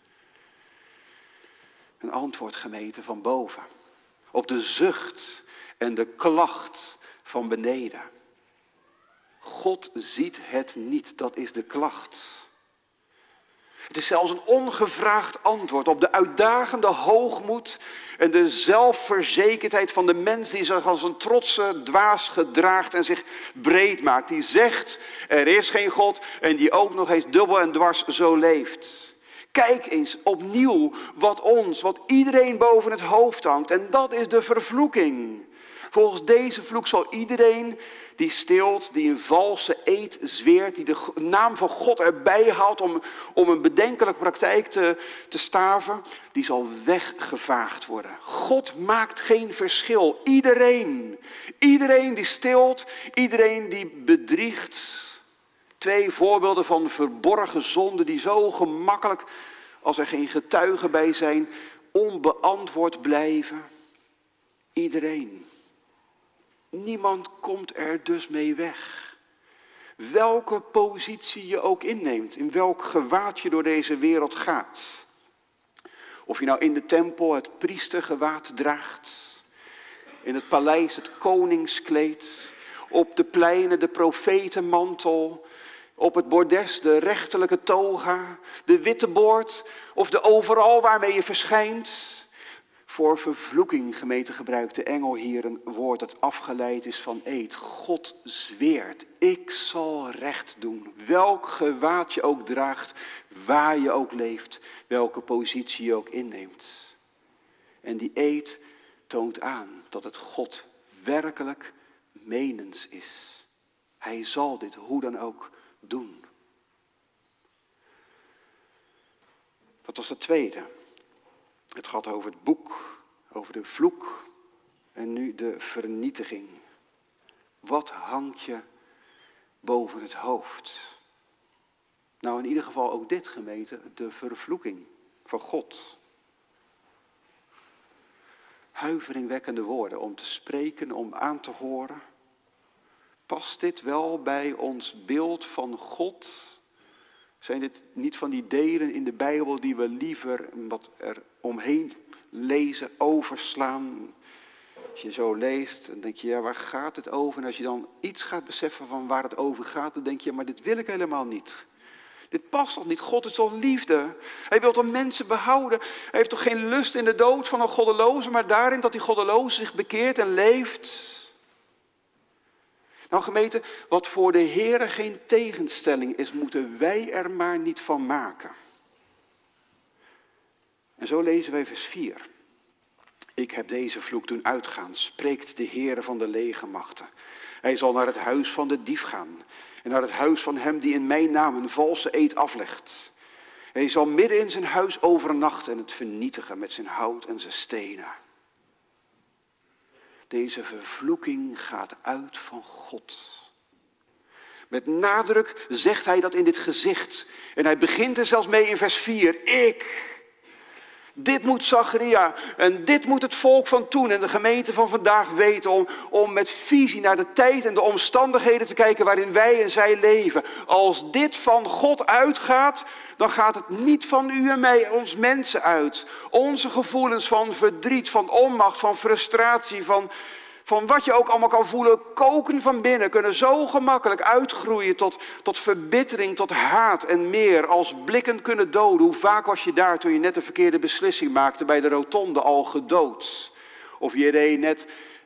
Een antwoord, gemeente, van boven. Op de zucht en de klacht van beneden. God ziet het niet, dat is de klacht. Het is zelfs een ongevraagd antwoord op de uitdagende hoogmoed en de zelfverzekerdheid van de mens die zich als een trotse dwaas gedraagt en zich breed maakt. Die zegt, er is geen God en die ook nog eens dubbel en dwars zo leeft. Kijk eens opnieuw wat ons, wat iedereen boven het hoofd hangt. En dat is de vervloeking. Volgens deze vloek zal iedereen die steelt, die een valse eed zweert, die de naam van God erbij haalt om, om een bedenkelijke praktijk te, te staven, die zal weggevaagd worden. God maakt geen verschil. Iedereen, iedereen die steelt, iedereen die bedriegt. Twee voorbeelden van verborgen zonden die zo gemakkelijk, als er geen getuigen bij zijn, onbeantwoord blijven. Iedereen. Niemand komt er dus mee weg. Welke positie je ook inneemt, in welk gewaad je door deze wereld gaat. Of je nou in de tempel het priestergewaad draagt, in het paleis het koningskleed, op de pleinen de profetenmantel, op het bordes de rechterlijke toga, de witte boord of de overal waarmee je verschijnt. Voor vervloeking, gemeente, gebruikt de engel hier een woord dat afgeleid is van eed. God zweert, ik zal recht doen. Welk gewaad je ook draagt, waar je ook leeft, welke positie je ook inneemt. En die eed toont aan dat het God werkelijk menens is. Hij zal dit hoe dan ook doen. Dat was het tweede. Het gaat over het boek, over de vloek en nu de vernietiging. Wat hangt je boven het hoofd? Nou, in ieder geval ook dit, gemeente, de vervloeking van God. Huiveringwekkende woorden om te spreken, om aan te horen. Past dit wel bij ons beeld van God? Zijn dit niet van die delen in de Bijbel die we liever wat er omheen lezen, overslaan? Als je zo leest, dan denk je, ja, waar gaat het over? En als je dan iets gaat beseffen van waar het over gaat, dan denk je, maar dit wil ik helemaal niet. Dit past toch niet? God is toch liefde? Hij wil toch mensen behouden? Hij heeft toch geen lust in de dood van een goddeloze, maar daarin dat die goddeloze zich bekeert en leeft? Nou, gemeente, wat voor de Heere geen tegenstelling is, moeten wij er maar niet van maken. En zo lezen wij vers vier. Ik heb deze vloek doen uitgaan, spreekt de Heere van de legermachten. Hij zal naar het huis van de dief gaan en naar het huis van hem die in mijn naam een valse eed aflegt. Hij zal midden in zijn huis overnachten en het vernietigen met zijn hout en zijn stenen. Deze vervloeking gaat uit van God. Met nadruk zegt hij dat in dit gezicht. En hij begint er zelfs mee in vers vier. Ik. Dit moet Zacharia en dit moet het volk van toen en de gemeente van vandaag weten. Om, om met visie naar de tijd en de omstandigheden te kijken waarin wij en zij leven. Als dit van God uitgaat, dan gaat het niet van u en mij, ons mensen uit. Onze gevoelens van verdriet, van onmacht, van frustratie, van, van wat je ook allemaal kan voelen, koken van binnen, kunnen zo gemakkelijk uitgroeien tot, tot verbittering, tot haat en meer. Als blikken kunnen doden. Hoe vaak was je daar toen je net een verkeerde beslissing maakte bij de rotonde al gedood? Of je reed net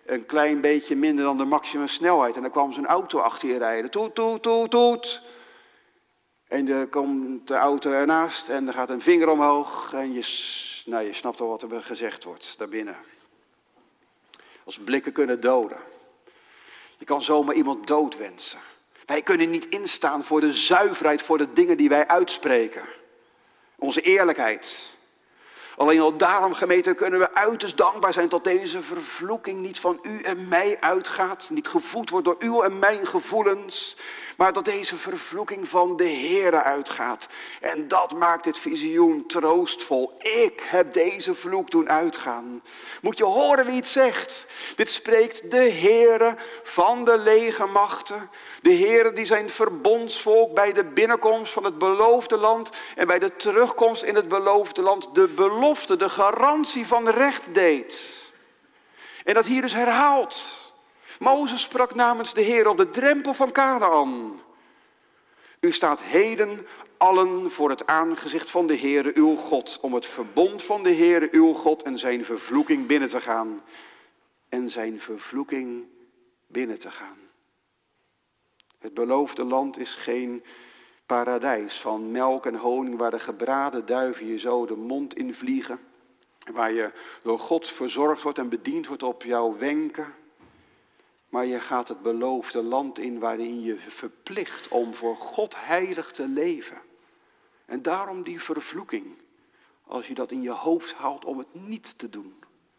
een klein beetje minder dan de maximumsnelheid. En dan kwam zo'n auto achter je rijden. Toet, toet, toet, toet. En dan komt de auto ernaast en er gaat een vinger omhoog. En je, nou, je snapt al wat er gezegd wordt daarbinnen. Als blikken kunnen doden. Je kan zomaar iemand doodwensen. Wij kunnen niet instaan voor de zuiverheid, voor de dingen die wij uitspreken. Onze eerlijkheid. Alleen al daarom, gemeente, kunnen we uiterst dankbaar zijn dat deze vervloeking niet van u en mij uitgaat. Niet gevoed wordt door uw en mijn gevoelens. Maar dat deze vervloeking van de Heere uitgaat. En dat maakt dit visioen troostvol. Ik heb deze vloek doen uitgaan. Moet je horen wie het zegt. Dit spreekt de Heere van de legermachten. De Heere die zijn verbondsvolk bij de binnenkomst van het beloofde land. En bij de terugkomst in het beloofde land de belofte, de garantie van recht deed. En dat hier dus herhaalt. Mozes sprak namens de Heer op de drempel van Kanaan. U staat heden allen voor het aangezicht van de Heere uw God, om het verbond van de Heere uw God en zijn vervloeking binnen te gaan. En zijn vervloeking binnen te gaan. Het beloofde land is geen paradijs van melk en honing waar de gebraden duiven je zo de mond in vliegen. Waar je door God verzorgd wordt en bediend wordt op jouw wenken. Maar je gaat het beloofde land in waarin je verplicht om voor God heilig te leven. En daarom die vervloeking, als je dat in je hoofd haalt om het niet te doen.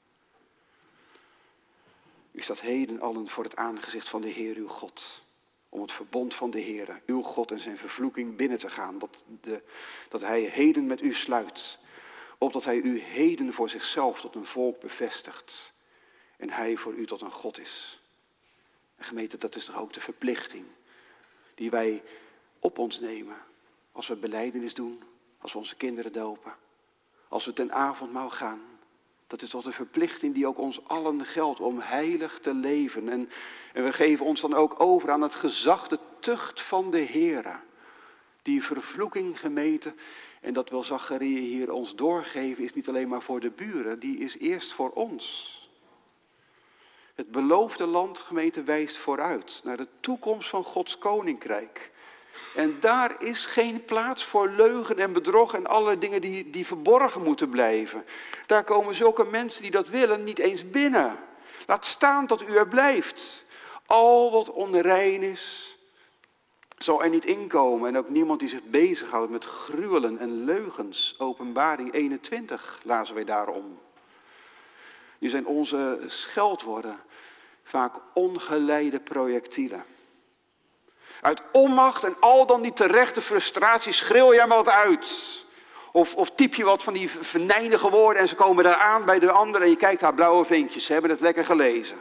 U staat heden allen voor het aangezicht van de Heer uw God. Om het verbond van de Heer, uw God en zijn vervloeking binnen te gaan. Dat, de, dat hij heden met u sluit. Opdat hij u heden voor zichzelf tot een volk bevestigt. En hij voor u tot een God is. En gemeente, dat is toch ook de verplichting die wij op ons nemen. Als we belijdenis doen, als we onze kinderen dopen, als we ten avondmaal gaan. Dat is toch de verplichting die ook ons allen geldt om heilig te leven. En, en we geven ons dan ook over aan het gezag, de tucht van de Heere. Die vervloeking, gemeente, en dat wil Zacharia hier ons doorgeven, is niet alleen maar voor de buren, die is eerst voor ons. Het beloofde land, gemeente, wijst vooruit naar de toekomst van Gods koninkrijk. En daar is geen plaats voor leugen en bedrog en alle dingen die, die verborgen moeten blijven. Daar komen zulke mensen die dat willen niet eens binnen. Laat staan dat u er blijft. Al wat onrein is, zal er niet inkomen. En ook niemand die zich bezighoudt met gruwelen en leugens. Openbaring eenentwintig lazen wij daarom. Nu zijn onze scheldwoorden vaak ongeleide projectielen. Uit onmacht en al dan niet terechte frustratie schreeuw jij maar wat uit. Of, of typ je wat van die venijnige woorden en ze komen daar aan bij de anderen en je kijkt haar blauwe vinkjes. Ze hebben het lekker gelezen.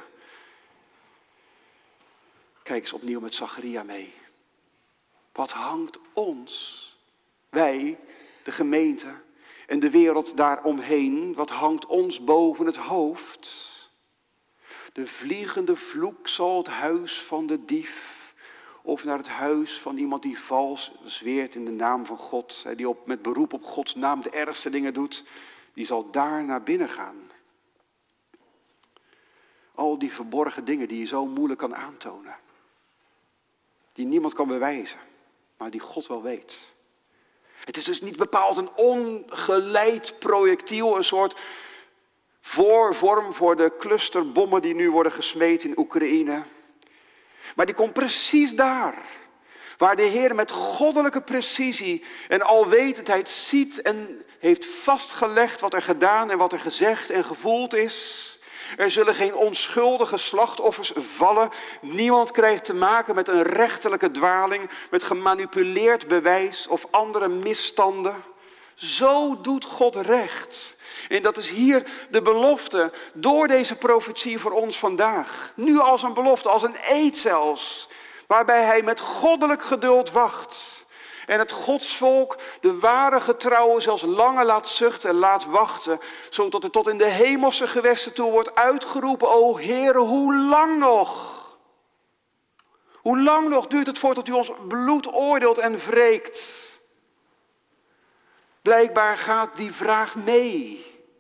Kijk eens opnieuw met Zacharia mee. Wat hangt ons, wij, de gemeente en de wereld daaromheen, wat hangt ons boven het hoofd? De vliegende vloek zal het huis van de dief of naar het huis van iemand die vals zweert in de naam van God, die op, met beroep op Gods naam de ergste dingen doet, die zal daar naar binnen gaan. Al die verborgen dingen die je zo moeilijk kan aantonen. Die niemand kan bewijzen, maar die God wel weet. Het is dus niet bepaald een ongeleid projectiel, een soort voorvorm voor de clusterbommen die nu worden gesmeten in Oekraïne. Maar die komt precies daar, waar de Heer met goddelijke precisie en alwetendheid ziet en heeft vastgelegd wat er gedaan en wat er gezegd en gevoeld is. Er zullen geen onschuldige slachtoffers vallen. Niemand krijgt te maken met een rechterlijke dwaling, met gemanipuleerd bewijs of andere misstanden. Zo doet God recht. En dat is hier de belofte door deze profetie voor ons vandaag. Nu als een belofte, als een eed zelfs. Waarbij hij met goddelijk geduld wacht. En het godsvolk, de ware getrouwen, zelfs langer laat zuchten en laat wachten. Zodat het tot in de hemelse gewesten toe wordt uitgeroepen. O Heere, hoe lang nog? Hoe lang nog duurt het voort tot u ons bloed oordeelt en wreekt? Blijkbaar gaat die vraag mee.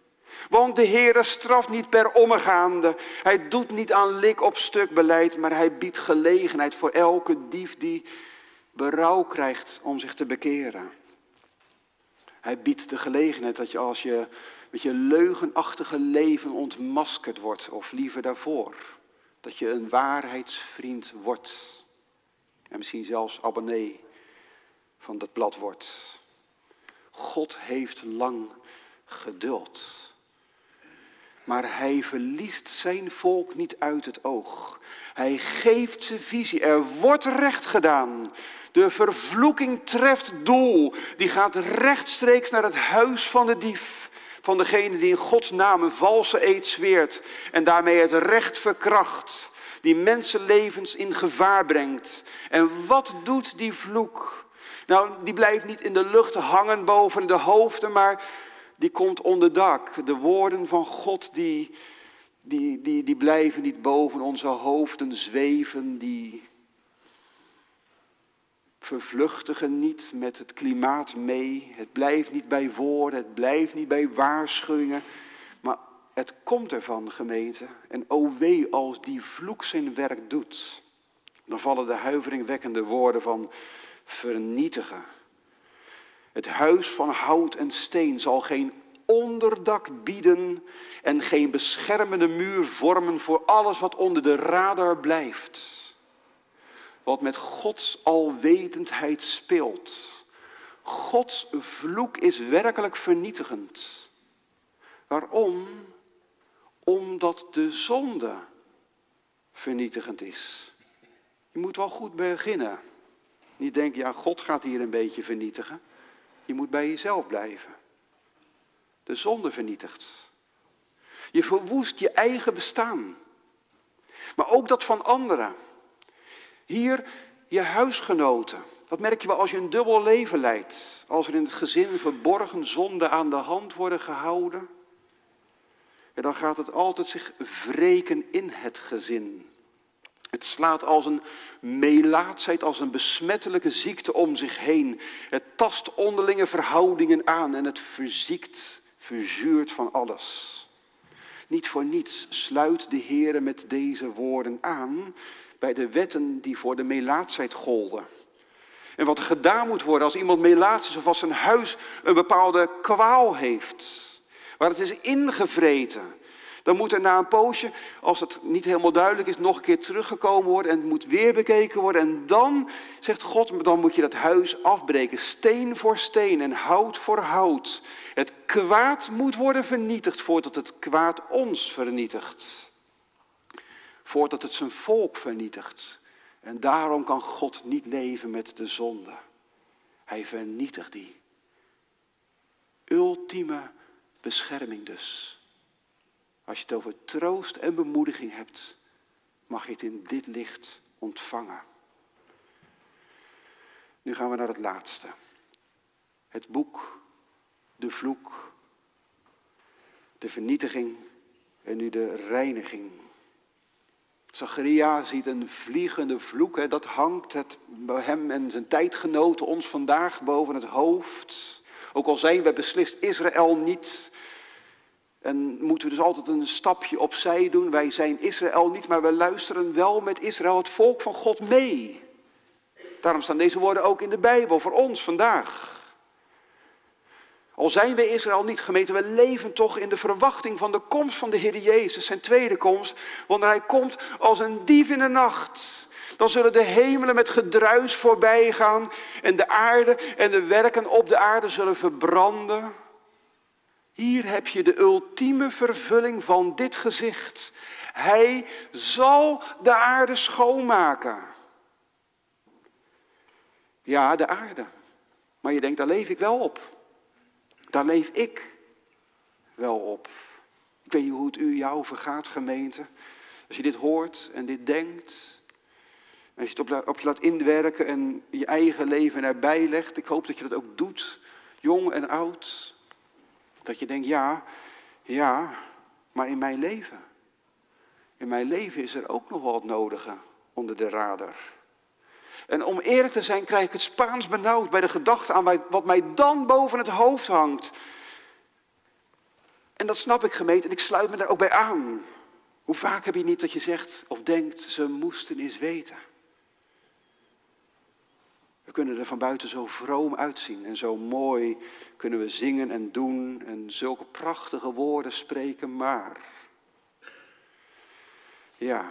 Want de Heere straft niet per ommegaande. Hij doet niet aan lik op stuk beleid, maar hij biedt gelegenheid voor elke dief die berouw krijgt om zich te bekeren. Hij biedt de gelegenheid dat je als je met je leugenachtige leven ontmaskerd wordt, of liever daarvoor, dat je een waarheidsvriend wordt. En misschien zelfs abonnee van dat blad wordt. God heeft lang geduld. Maar hij verliest zijn volk niet uit het oog. Hij geeft ze visie. Er wordt recht gedaan. De vervloeking treft doel. Die gaat rechtstreeks naar het huis van de dief. Van degene die in Gods naam een valse eed zweert. En daarmee het recht verkracht. Die mensenlevens in gevaar brengt. En wat doet die vloek? Nou, die blijft niet in de lucht hangen boven de hoofden, maar die komt onder dak. De woorden van God die, die, die, die blijven niet boven onze hoofden zweven. Die vervluchtigen niet met het klimaat mee. Het blijft niet bij woorden, het blijft niet bij waarschuwingen. Maar het komt ervan, gemeente. En o wee als die vloek zijn werk doet. Dan vallen de huiveringwekkende woorden van vernietigen. Het huis van hout en steen zal geen onderdak bieden en geen beschermende muur vormen voor alles wat onder de radar blijft. Wat met Gods alwetendheid speelt. Gods vloek is werkelijk vernietigend. Waarom? Omdat de zonde vernietigend is. Je moet wel goed beginnen. Niet denken, ja, God gaat hier een beetje vernietigen. Je moet bij jezelf blijven. De zonde vernietigt. Je verwoest je eigen bestaan. Maar ook dat van anderen. Hier je huisgenoten. Dat merk je wel als je een dubbel leven leidt. Als er in het gezin verborgen zonden aan de hand worden gehouden. En dan gaat het altijd zich wreken in het gezin. Het slaat als een melaatsheid, als een besmettelijke ziekte om zich heen. Het tast onderlinge verhoudingen aan en het verziekt, verzuurt van alles. Niet voor niets sluit de Heere met deze woorden aan bij de wetten die voor de melaatsheid golden. En wat er gedaan moet worden als iemand melaats is of als zijn huis een bepaalde kwaal heeft. Waar het is ingevreten. Dan moet er na een poosje, als het niet helemaal duidelijk is, nog een keer teruggekomen worden. En het moet weer bekeken worden. En dan, zegt God, dan moet je dat huis afbreken. Steen voor steen en hout voor hout. Het kwaad moet worden vernietigd voordat het kwaad ons vernietigt. Voordat het zijn volk vernietigt. En daarom kan God niet leven met de zonde. Hij vernietigt die. Ultieme bescherming dus. Als je het over troost en bemoediging hebt, mag je het in dit licht ontvangen. Nu gaan we naar het laatste. Het boek, de vloek, de vernietiging en nu de reiniging. Zacharia ziet een vliegende vloek, hè, dat hangt het bij hem en zijn tijdgenoten ons vandaag boven het hoofd. Ook al zijn wij beslist Israël niet. En moeten we dus altijd een stapje opzij doen. Wij zijn Israël niet, maar we luisteren wel met Israël, het volk van God, mee. Daarom staan deze woorden ook in de Bijbel voor ons vandaag. Al zijn wij Israël niet, gemeente, we leven toch in de verwachting van de komst van de Heer Jezus, zijn tweede komst. Wanneer hij komt als een dief in de nacht. Dan zullen de hemelen met gedruis voorbij gaan en de aarde en de werken op de aarde zullen verbranden. Hier heb je de ultieme vervulling van dit gezicht. Hij zal de aarde schoonmaken. Ja, de aarde. Maar je denkt, daar leef ik wel op. Daar leef ik wel op. Ik weet niet hoe het u jou vergaat, gemeente. Als je dit hoort en dit denkt. Als je het op je laat inwerken en je eigen leven erbij legt. Ik hoop dat je dat ook doet, jong en oud. Dat je denkt, ja, ja, maar in mijn leven. In mijn leven is er ook nog wel wat nodige onder de radar. En om eerlijk te zijn krijg ik het Spaans benauwd bij de gedachte aan wat mij dan boven het hoofd hangt. En dat snap ik, gemeente, en ik sluit me daar ook bij aan. Hoe vaak heb je niet dat je zegt of denkt, ze moesten eens weten. We kunnen er van buiten zo vroom uitzien en zo mooi kunnen we zingen en doen en zulke prachtige woorden spreken, maar ja,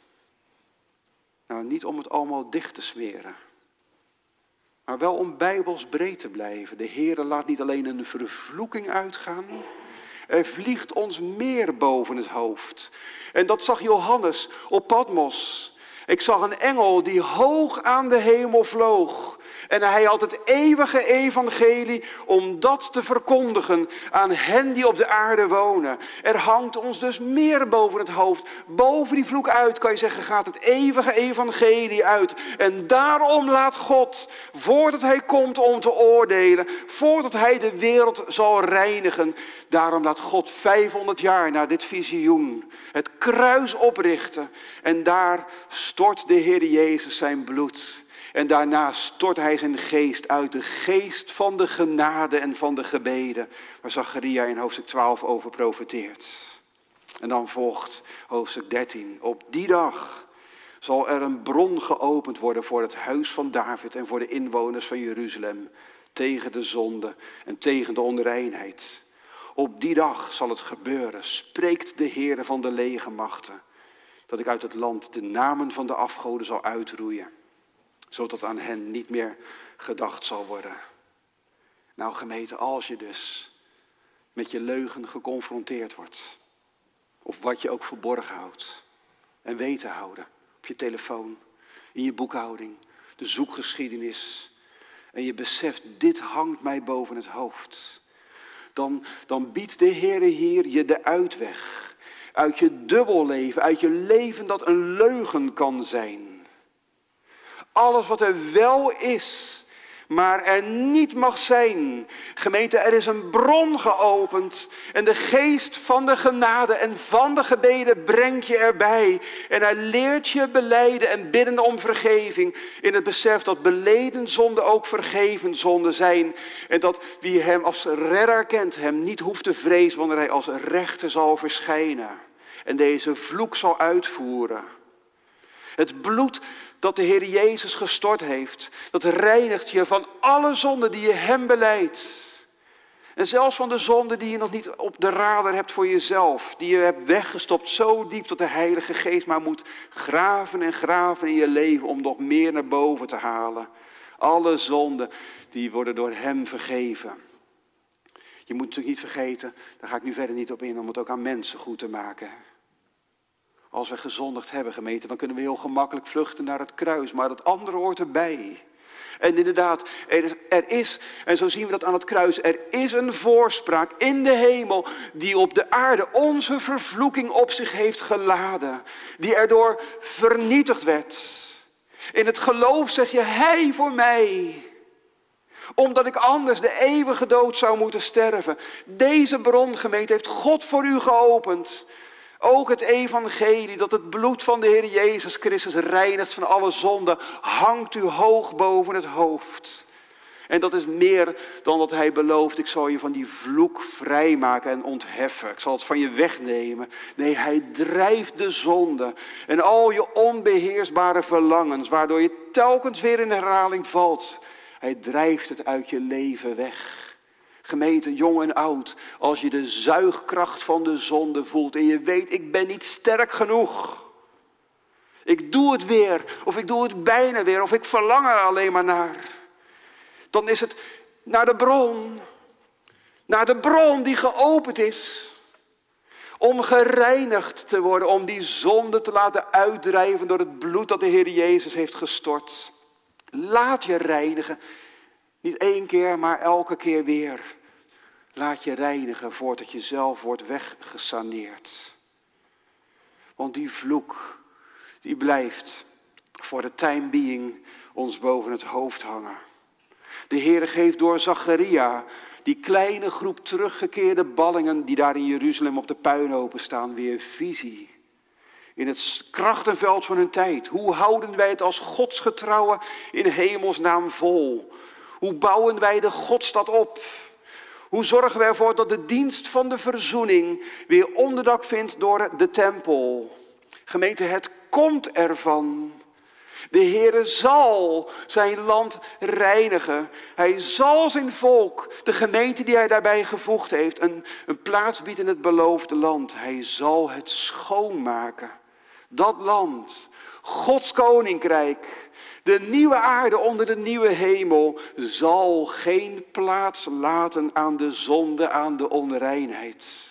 nou niet om het allemaal dicht te smeren, maar wel om bijbels breed te blijven. De Heere laat niet alleen een vervloeking uitgaan, er vliegt ons meer boven het hoofd. En dat zag Johannes op Patmos. Ik zag een engel die hoog aan de hemel vloog. En hij had het eeuwige evangelie om dat te verkondigen aan hen die op de aarde wonen. Er hangt ons dus meer boven het hoofd. Boven die vloek uit, kan je zeggen, gaat het eeuwige evangelie uit. En daarom laat God, voordat hij komt om te oordelen, voordat hij de wereld zal reinigen, daarom laat God vijfhonderd jaar na dit visioen het kruis oprichten. En daar stort de Heer Jezus zijn bloed. En daarna stort hij zijn geest uit, de geest van de genade en van de gebeden, waar Zacharia in hoofdstuk twaalf over profeteert. En dan volgt hoofdstuk dertien. Op die dag zal er een bron geopend worden voor het huis van David en voor de inwoners van Jeruzalem, tegen de zonde en tegen de onreinheid. Op die dag zal het gebeuren, spreekt de Heere van de legermachten, dat ik uit het land de namen van de afgoden zal uitroeien, zodat aan hen niet meer gedacht zal worden. Nou gemeente, als je dus met je leugen geconfronteerd wordt, of wat je ook verborgen houdt en weet te houden, op je telefoon, in je boekhouding, de zoekgeschiedenis, en je beseft, dit hangt mij boven het hoofd, dan, dan biedt de Heere hier je de uitweg uit je dubbelleven, uit je leven dat een leugen kan zijn. Alles wat er wel is, maar er niet mag zijn. Gemeente, er is een bron geopend en de geest van de genade en van de gebeden brengt je erbij. En hij leert je belijden en bidden om vergeving in het besef dat beleden zonden ook vergeven zonden zijn. En dat wie hem als redder kent hem niet hoeft te vrezen wanneer hij als rechter zal verschijnen. En deze vloek zal uitvoeren. Het bloed dat de Heer Jezus gestort heeft, dat reinigt je van alle zonden die je hem belijdt. En zelfs van de zonden die je nog niet op de radar hebt voor jezelf, die je hebt weggestopt zo diep dat de Heilige Geest maar moet graven en graven in je leven om nog meer naar boven te halen. Alle zonden die worden door hem vergeven. Je moet natuurlijk niet vergeten, daar ga ik nu verder niet op in, om het ook aan mensen goed te maken. Als we gezondigd hebben, gemeente, dan kunnen we heel gemakkelijk vluchten naar het kruis. Maar dat andere hoort erbij. En inderdaad, er is, er is, en zo zien we dat aan het kruis, er is een voorspraak in de hemel die op de aarde onze vervloeking op zich heeft geladen. Die erdoor vernietigd werd. In het geloof zeg je, hij voor mij. Omdat ik anders de eeuwige dood zou moeten sterven. Deze bron, gemeente, heeft God voor u geopend. Ook het evangelie, dat het bloed van de Heer Jezus Christus reinigt van alle zonden, hangt u hoog boven het hoofd. En dat is meer dan dat hij belooft, ik zal je van die vloek vrijmaken en ontheffen. Ik zal het van je wegnemen. Nee, hij drijft de zonde en al je onbeheersbare verlangens, waardoor je telkens weer in herhaling valt. Hij drijft het uit je leven weg. Gemeente, jong en oud, als je de zuigkracht van de zonde voelt en je weet, ik ben niet sterk genoeg. Ik doe het weer, of ik doe het bijna weer, of ik verlang er alleen maar naar. Dan is het naar de bron, naar de bron die geopend is. Om gereinigd te worden, om die zonde te laten uitdrijven door het bloed dat de Heer Jezus heeft gestort. Laat je reinigen. Niet één keer, maar elke keer weer. Laat je reinigen voordat je zelf wordt weggesaneerd. Want die vloek, die blijft voor de time being ons boven het hoofd hangen. De Heer geeft door Zacharia die kleine groep teruggekeerde ballingen die daar in Jeruzalem op de puinhopen staan weer visie. In het krachtenveld van hun tijd. Hoe houden wij het als godsgetrouwen in hemelsnaam vol? Hoe bouwen wij de Godstad op? Hoe zorgen we ervoor dat de dienst van de verzoening weer onderdak vindt door de tempel? Gemeente, het komt ervan. De Heere zal zijn land reinigen. Hij zal zijn volk, de gemeente die hij daarbij gevoegd heeft, een, een plaats bieden in het beloofde land. Hij zal het schoonmaken. Dat land, Gods koninkrijk, de nieuwe aarde onder de nieuwe hemel, zal geen plaats laten aan de zonde, aan de onreinheid.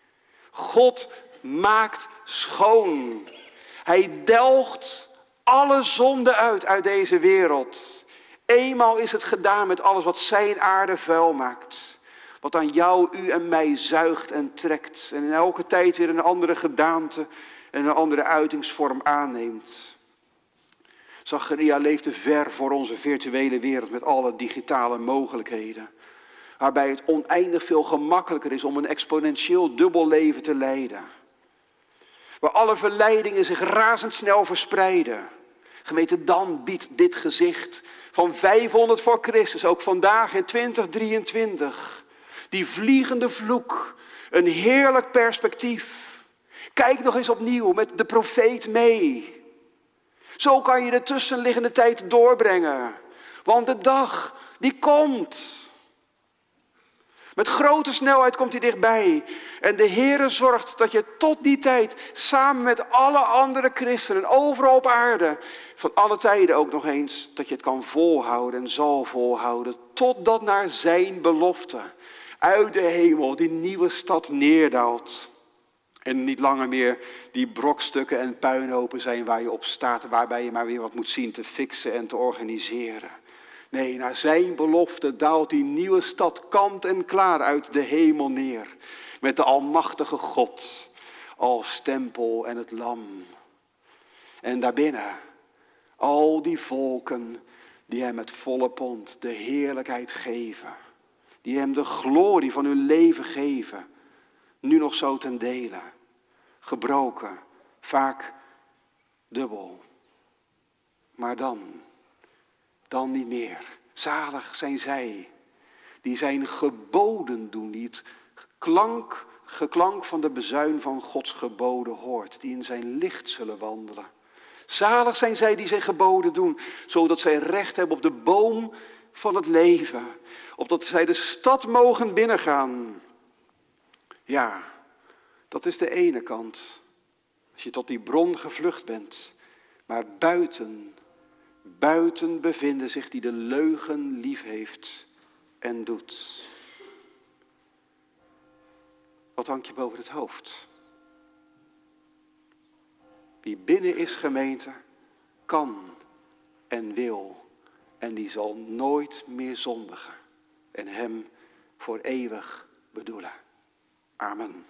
God maakt schoon. Hij delgt alle zonde uit uit deze wereld. Eenmaal is het gedaan met alles wat zijn aarde vuil maakt. Wat aan jou, u en mij zuigt en trekt. En in elke tijd weer een andere gedaante en een andere uitingsvorm aanneemt. Zacharia leefde ver voor onze virtuele wereld met alle digitale mogelijkheden. Waarbij het oneindig veel gemakkelijker is om een exponentieel dubbel leven te leiden. Waar alle verleidingen zich razendsnel verspreiden. Gemeente, dan biedt dit gezicht van vijfhonderd voor Christus, ook vandaag in twintig drieëntwintig, die vliegende vloek, een heerlijk perspectief. Kijk nog eens opnieuw met de profeet mee. Zo kan je de tussenliggende tijd doorbrengen. Want de dag, die komt. Met grote snelheid komt hij dichtbij. En de Heere zorgt dat je tot die tijd, samen met alle andere christenen, overal op aarde, van alle tijden ook nog eens, dat je het kan volhouden en zal volhouden. Totdat naar zijn belofte uit de hemel die nieuwe stad neerdaalt. En niet langer meer die brokstukken en puinhopen zijn waar je op staat, waarbij je maar weer wat moet zien te fixen en te organiseren. Nee, naar zijn belofte daalt die nieuwe stad kant en klaar uit de hemel neer. Met de almachtige God als tempel en het lam. En daarbinnen al die volken die hem met volle pond de heerlijkheid geven. Die hem de glorie van hun leven geven. Nu nog zo ten dele. Gebroken, vaak dubbel. Maar dan, dan niet meer. Zalig zijn zij die zijn geboden doen, die het klank, geklank van de bezuin van Gods geboden hoort, die in zijn licht zullen wandelen. Zalig zijn zij die zijn geboden doen, zodat zij recht hebben op de boom van het leven, opdat zij de stad mogen binnengaan. Ja, dat is de ene kant, als je tot die bron gevlucht bent. Maar buiten, buiten bevinden zich die de leugen lief heeft en doet. Wat hangt je boven het hoofd? Wie binnen is, gemeente, kan en wil. En die zal nooit meer zondigen. En hem voor eeuwig bedoelen. Amen.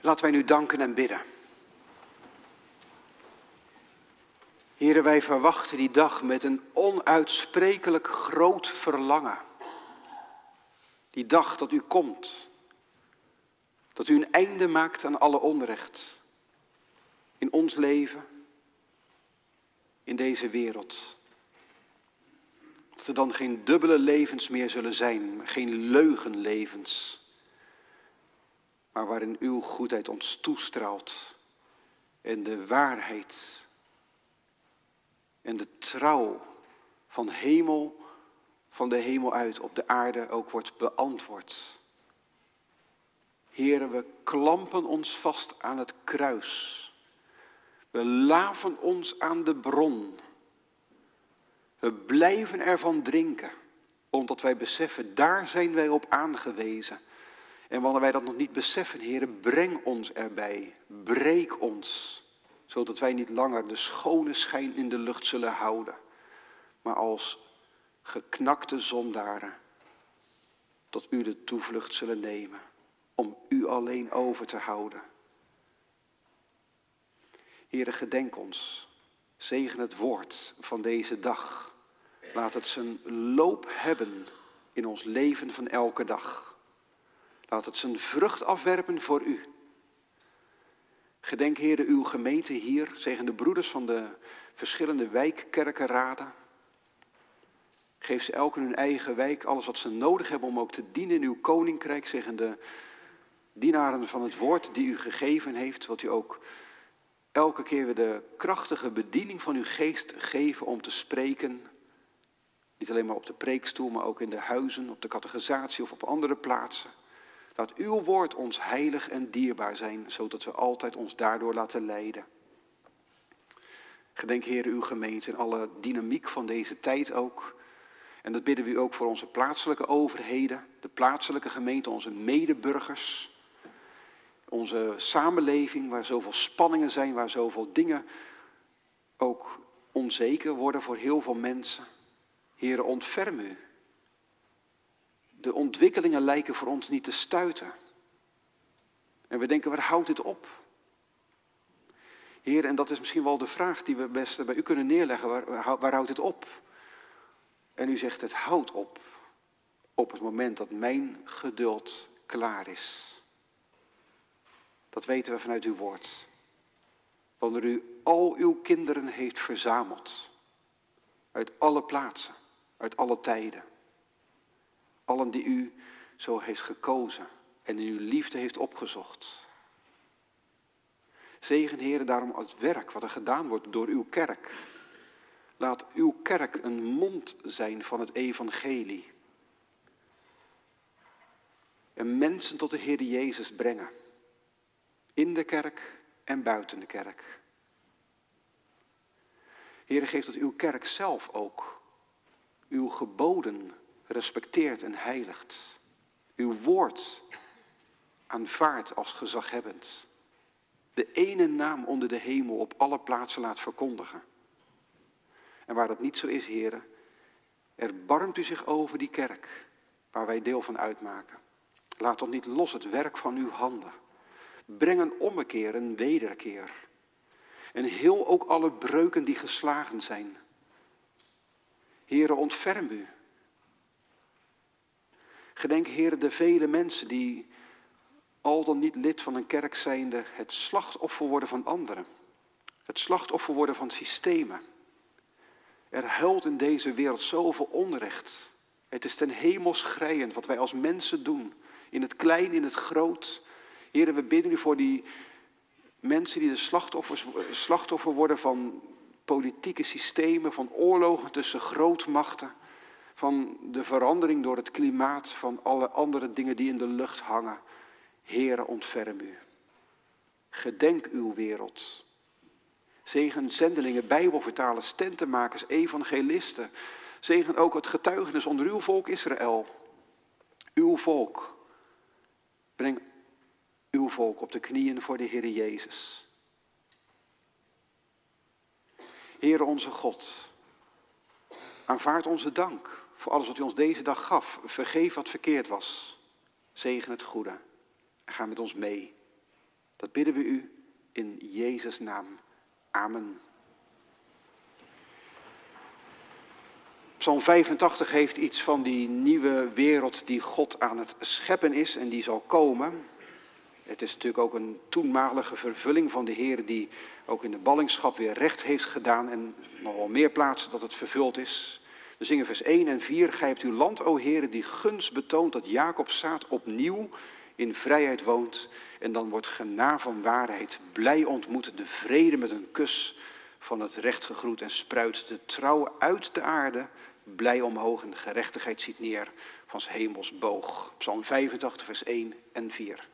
Laten wij nu danken en bidden. Heren, wij verwachten die dag met een onuitsprekelijk groot verlangen. Die dag dat u komt. Dat u een einde maakt aan alle onrecht. In ons leven. In deze wereld. Dat er dan geen dubbele levens meer zullen zijn. Geen leugenlevens. Maar waarin uw goedheid ons toestraalt. En de waarheid. En de trouw van hemel, van de hemel uit op de aarde ook wordt beantwoord. Heren, we klampen ons vast aan het kruis. We laven ons aan de bron. We blijven ervan drinken, omdat wij beseffen, daar zijn wij op aangewezen. En wanneer wij dat nog niet beseffen, Heren, breng ons erbij. Breek ons, zodat wij niet langer de schone schijn in de lucht zullen houden, maar als geknakte zondaren tot u de toevlucht zullen nemen, om u alleen over te houden. Heere, gedenk ons, zegen het woord van deze dag. Laat het zijn loop hebben in ons leven van elke dag. Laat het zijn vrucht afwerpen voor u. Gedenk, Heere, uw gemeente hier, zegen de broeders van de verschillende wijkkerkenraden. Geef ze elk in hun eigen wijk alles wat ze nodig hebben om ook te dienen in uw koninkrijk. Zegen de dienaren van het woord die u gegeven heeft, wat u ook elke keer weer de krachtige bediening van uw geest geven om te spreken. Niet alleen maar op de preekstoel, maar ook in de huizen, op de catechisatie of op andere plaatsen. Laat uw woord ons heilig en dierbaar zijn, zodat we altijd ons daardoor laten leiden. Gedenk, Heer, uw gemeente en alle dynamiek van deze tijd ook. En dat bidden we u ook voor onze plaatselijke overheden, de plaatselijke gemeente, onze medeburgers. Onze samenleving, waar zoveel spanningen zijn, waar zoveel dingen ook onzeker worden voor heel veel mensen. Heere, ontferm u. De ontwikkelingen lijken voor ons niet te stuiten. En we denken, waar houdt dit op? Heer, en dat is misschien wel de vraag die we best bij u kunnen neerleggen. Waar, waar, waar houdt dit op? En u zegt, het houdt op. Op het moment dat mijn geduld klaar is. Dat weten we vanuit uw woord. Wanneer u al uw kinderen heeft verzameld. Uit alle plaatsen, uit alle tijden. Allen die u zo heeft gekozen en in uw liefde heeft opgezocht. Zegen, Heere, daarom het werk wat er gedaan wordt door uw kerk. Laat uw kerk een mond zijn van het evangelie. En mensen tot de Heere Jezus brengen. In de kerk en buiten de kerk. Heere, geef dat uw kerk zelf ook uw geboden respecteert en heiligt. Uw woord aanvaardt als gezaghebbend. De ene naam onder de hemel op alle plaatsen laat verkondigen. En waar dat niet zo is, Heere, erbarmt u zich over die kerk waar wij deel van uitmaken. Laat ons niet los het werk van uw handen. Breng een ommekeer, een wederkeer. En heel ook alle breuken die geslagen zijn. Heere, ontferm u. Gedenk, Heere, de vele mensen die al dan niet lid van een kerk zijnde het slachtoffer worden van anderen. Het slachtoffer worden van systemen. Er huilt in deze wereld zoveel onrecht. Het is ten hemel schreiend wat wij als mensen doen. In het klein, in het groot. Heere, we bidden u voor die mensen die de slachtoffers, slachtoffer worden van politieke systemen, van oorlogen tussen grootmachten, van de verandering door het klimaat, van alle andere dingen die in de lucht hangen. Heere, ontferm u. Gedenk uw wereld. Zegen zendelingen, bijbelvertalers, tentenmakers, evangelisten. Zegen ook het getuigenis onder uw volk Israël. Uw volk. Breng uw volk op de knieën voor de Heer Jezus. Heere onze God, aanvaard onze dank voor alles wat u ons deze dag gaf. Vergeef wat verkeerd was. Zegen het goede. En ga met ons mee. Dat Dat bidden we u in Jezus' naam. Amen. Psalm vijfentachtig heeft iets van die nieuwe wereld die God aan het scheppen is en die zal komen. Het is natuurlijk ook een toenmalige vervulling van de Heer die ook in de ballingschap weer recht heeft gedaan en nog wel meer plaatsen dat het vervuld is. We zingen vers één en vier. Gij hebt uw land, o Heere, die gunst betoont dat Jacob's zaad opnieuw in vrijheid woont. En dan wordt gena van waarheid blij ontmoet, de vrede met een kus van het recht gegroet en spruit de trouw uit de aarde, blij omhoog en de gerechtigheid ziet neer van 's hemels boog. Psalm vijfentachtig, vers één en vier.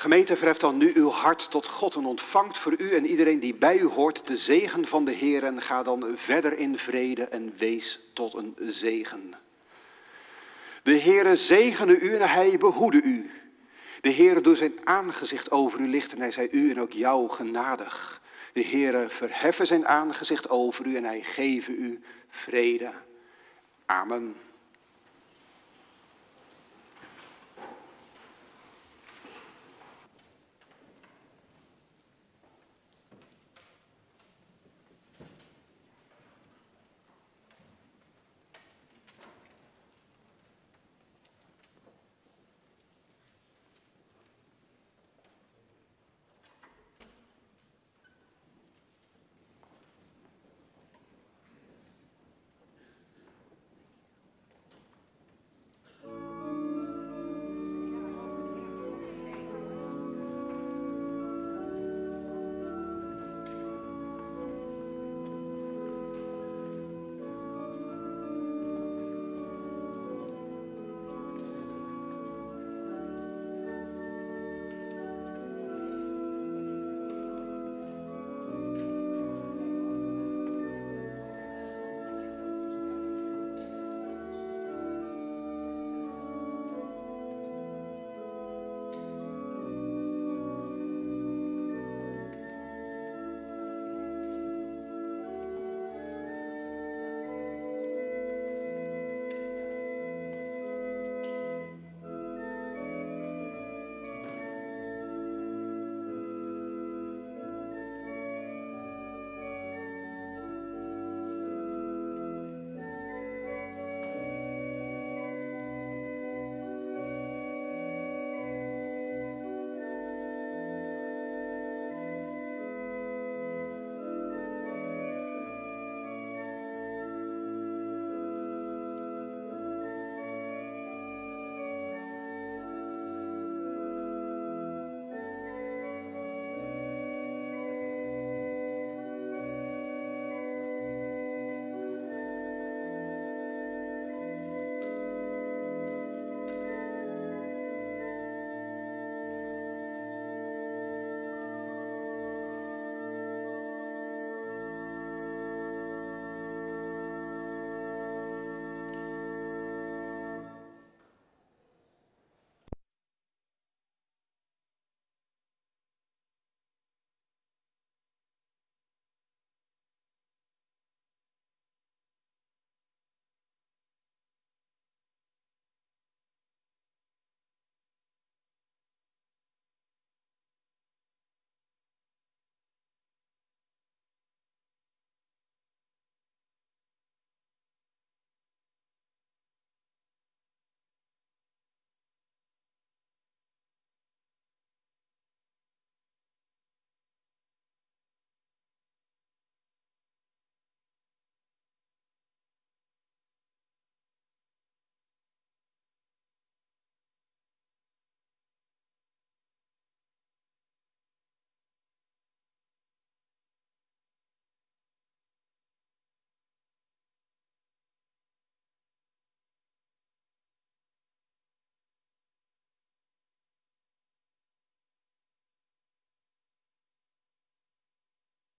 Gemeente, verheft dan nu uw hart tot God en ontvangt voor u en iedereen die bij u hoort de zegen van de Heer. En ga dan verder in vrede en wees tot een zegen. De Heere zegene u en hij behoede u. De Heere doet zijn aangezicht over u lichten en hij zij u en ook jou genadig. De Heere verheffen zijn aangezicht over u en hij geven u vrede. Amen.